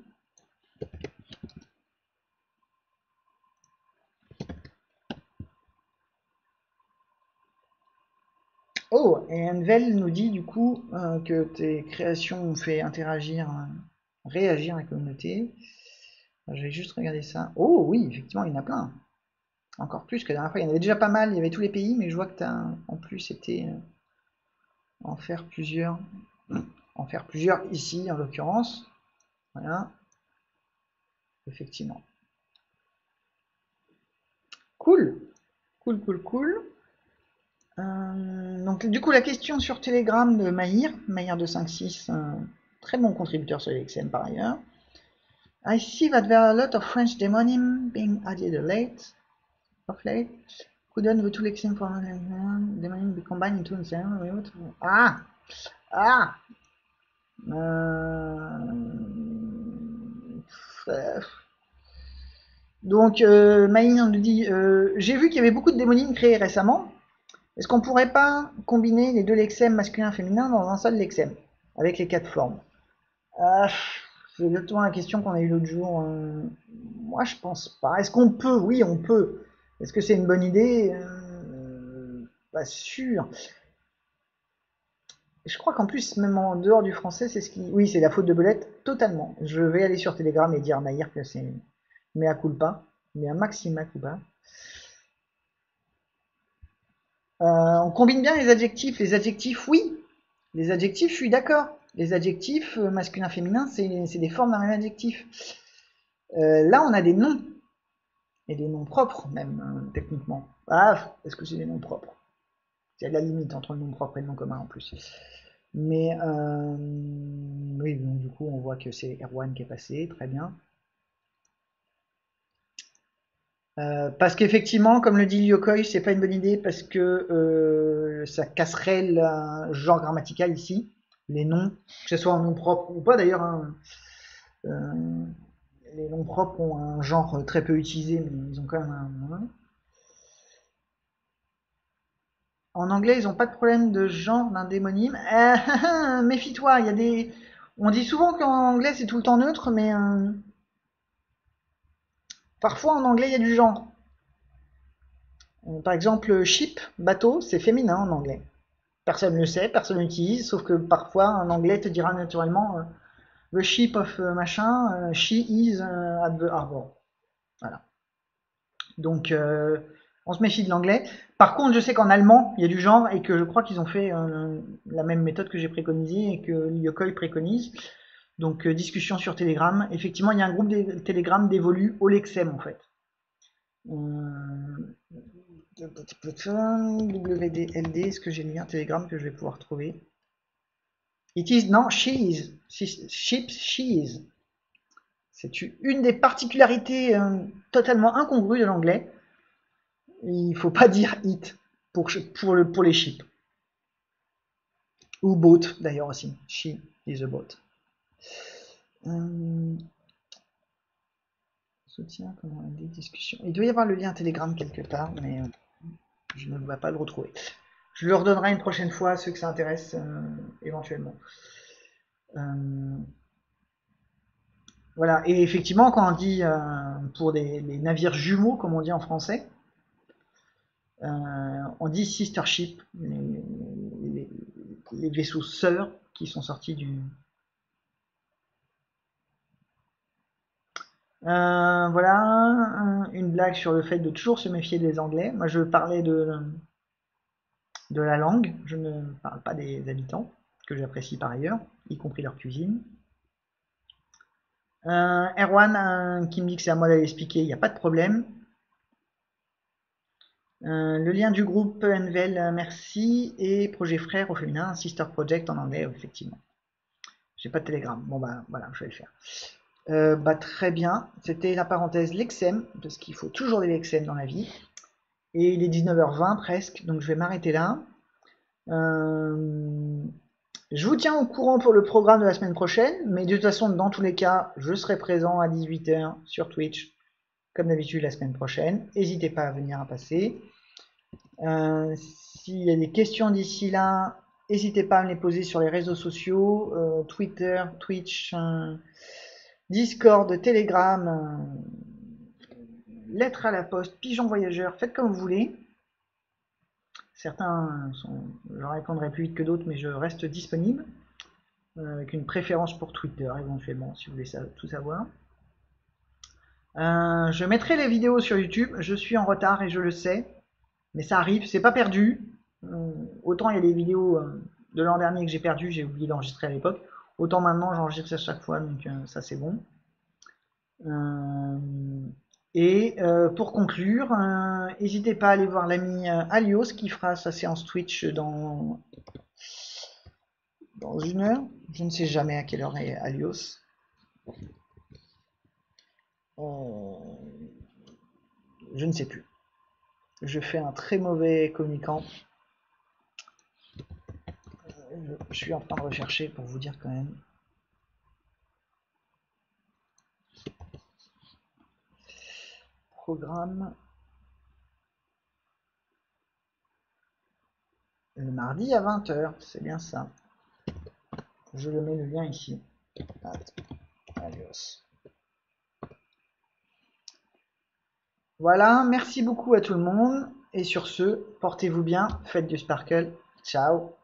Oh, et Envel nous dit du coup que tes créations ont fait interagir, réagir la communauté. Je vais juste regarder ça. Oh oui, effectivement, il y en a plein. Encore plus que la dernière fois. Il y en avait déjà pas mal, il y avait tous les pays, mais je vois que tu as en plus été en faire plusieurs. En faire plusieurs ici, en l'occurrence. Voilà, effectivement. Cool, cool, cool, cool. Donc du coup la question sur Telegram de Mahir 256, très bon contributeur sur l'XM par ailleurs. I see that there are a lot of French demonym being added of late. Couldn't the two XM for demonym be combined into one? Ah! Ah! Donc Mahir nous dit j'ai vu qu'il y avait beaucoup de démonymes créés récemment. Est-ce qu'on pourrait pas combiner les deux lexèmes masculin et féminin dans un seul lexème, avec les quatre formes? C'est exactement la question qu'on a eue l'autre jour. Moi, je pense pas. Est-ce qu'on peut? Oui, on peut. Est-ce que c'est une bonne idée? Pas sûr. Je crois qu'en plus, même en dehors du français, c'est ce qui... Oui, c'est la faute de Belette, totalement. Je vais aller sur Telegram et dire à Maïr que c'est mea culpa, mais un maxima culpa. On combine bien les adjectifs. Les adjectifs, oui. Les adjectifs, je suis d'accord. Les adjectifs, masculin, féminin, c'est des formes d'un même adjectif. Là, on a des noms. Et des noms propres, même, techniquement. Ah, est-ce que c'est des noms propres? C'est la limite entre le nom propre et le nom commun en plus. Mais, oui, donc du coup, on voit que c'est Erwan qui est passé, très bien. Parce qu'effectivement, comme le dit Yokoi, c'est pas une bonne idée parce que ça casserait le genre grammatical ici, les noms, que ce soit en nom propre ou pas d'ailleurs, hein. Euh, les noms propres ont un genre très peu utilisé, mais ils ont quand même un. En anglais, ils n'ont pas de problème de genre d'un démonyme. Méfie-toi, il y a des. On dit souvent qu'en anglais c'est tout le temps neutre, mais parfois en anglais il y a du genre. Par exemple, ship, bateau, c'est féminin en anglais. Personne ne le sait, personne l'utilise, sauf que parfois en anglais te dira naturellement the ship of machin, she is at the harbor. Voilà. Donc on se méfie de l'anglais. Par contre, je sais qu'en allemand, il y a du genre et que je crois qu'ils ont fait la même méthode que j'ai préconisée et que Yokoi préconise. Donc discussion sur Telegram. Effectivement, il y a un groupe de Telegram dévolu au Lexem en fait. WDLD, est-ce que j'ai le lien Telegram que je vais pouvoir trouver? It is, non, she is. Ships, she is. C'est une des particularités totalement incongrues de l'anglais. Il faut pas dire it pour les ships. Ou boat d'ailleurs aussi. She is a boat. Soutien, comment des discussions. Il doit y avoir le lien Telegram quelque part, mais je ne vais pas le retrouver. Je le redonnerai une prochaine fois à ceux que ça intéresse éventuellement. Voilà, et effectivement, quand on dit pour les navires jumeaux, comme on dit en français, on dit sister ship, les vaisseaux sœurs qui sont sortis du. Voilà, une blague sur le fait de toujours se méfier des Anglais. Moi, je parlais de la langue, je ne parle pas des habitants, que j'apprécie par ailleurs, y compris leur cuisine. Erwan qui me dit que c'est à moi d'aller expliquer, il n'y a pas de problème. Le lien du groupe Envel, merci. Et projet frère au féminin, Sister Project en anglais, effectivement. J'ai pas de télégramme. Bon bah voilà, je vais le faire. Bah très bien. C'était la parenthèse Lexem, parce qu'il faut toujours des Lexem dans la vie. Et il est 19h20 presque, donc je vais m'arrêter là. Je vous tiens au courant pour le programme de la semaine prochaine, mais de toute façon, dans tous les cas, je serai présent à 18h sur Twitch, comme d'habitude la semaine prochaine. N'hésitez pas à venir à passer. S'il y a des questions d'ici là, n'hésitez pas à me les poser sur les réseaux sociaux, Twitter, Twitch, Discord, Telegram, lettres à la poste, pigeon voyageur, faites comme vous voulez. Certains je répondrai plus vite que d'autres, mais je reste disponible, avec une préférence pour Twitter éventuellement, si vous voulez tout savoir. Je mettrai les vidéos sur YouTube, je suis en retard et je le sais, mais ça arrive, c'est pas perdu. Autant il y a des vidéos de l'an dernier que j'ai perdu, j'ai oublié d'enregistrer à l'époque, autant maintenant j'enregistre à chaque fois, donc ça c'est bon. Et pour conclure, n'hésitez pas à aller voir l'ami Alios qui fera sa séance Twitch dans 1 heure. Je ne sais jamais à quelle heure est Alios. Je ne sais plus. Je fais un très mauvais communicant. Je suis en train de rechercher pour vous dire quand même. Programme. Le mardi à 20h, c'est bien ça. Je le mets le lien ici. Adios. Voilà, merci beaucoup à tout le monde. Et sur ce, portez-vous bien, faites du sparkle. Ciao.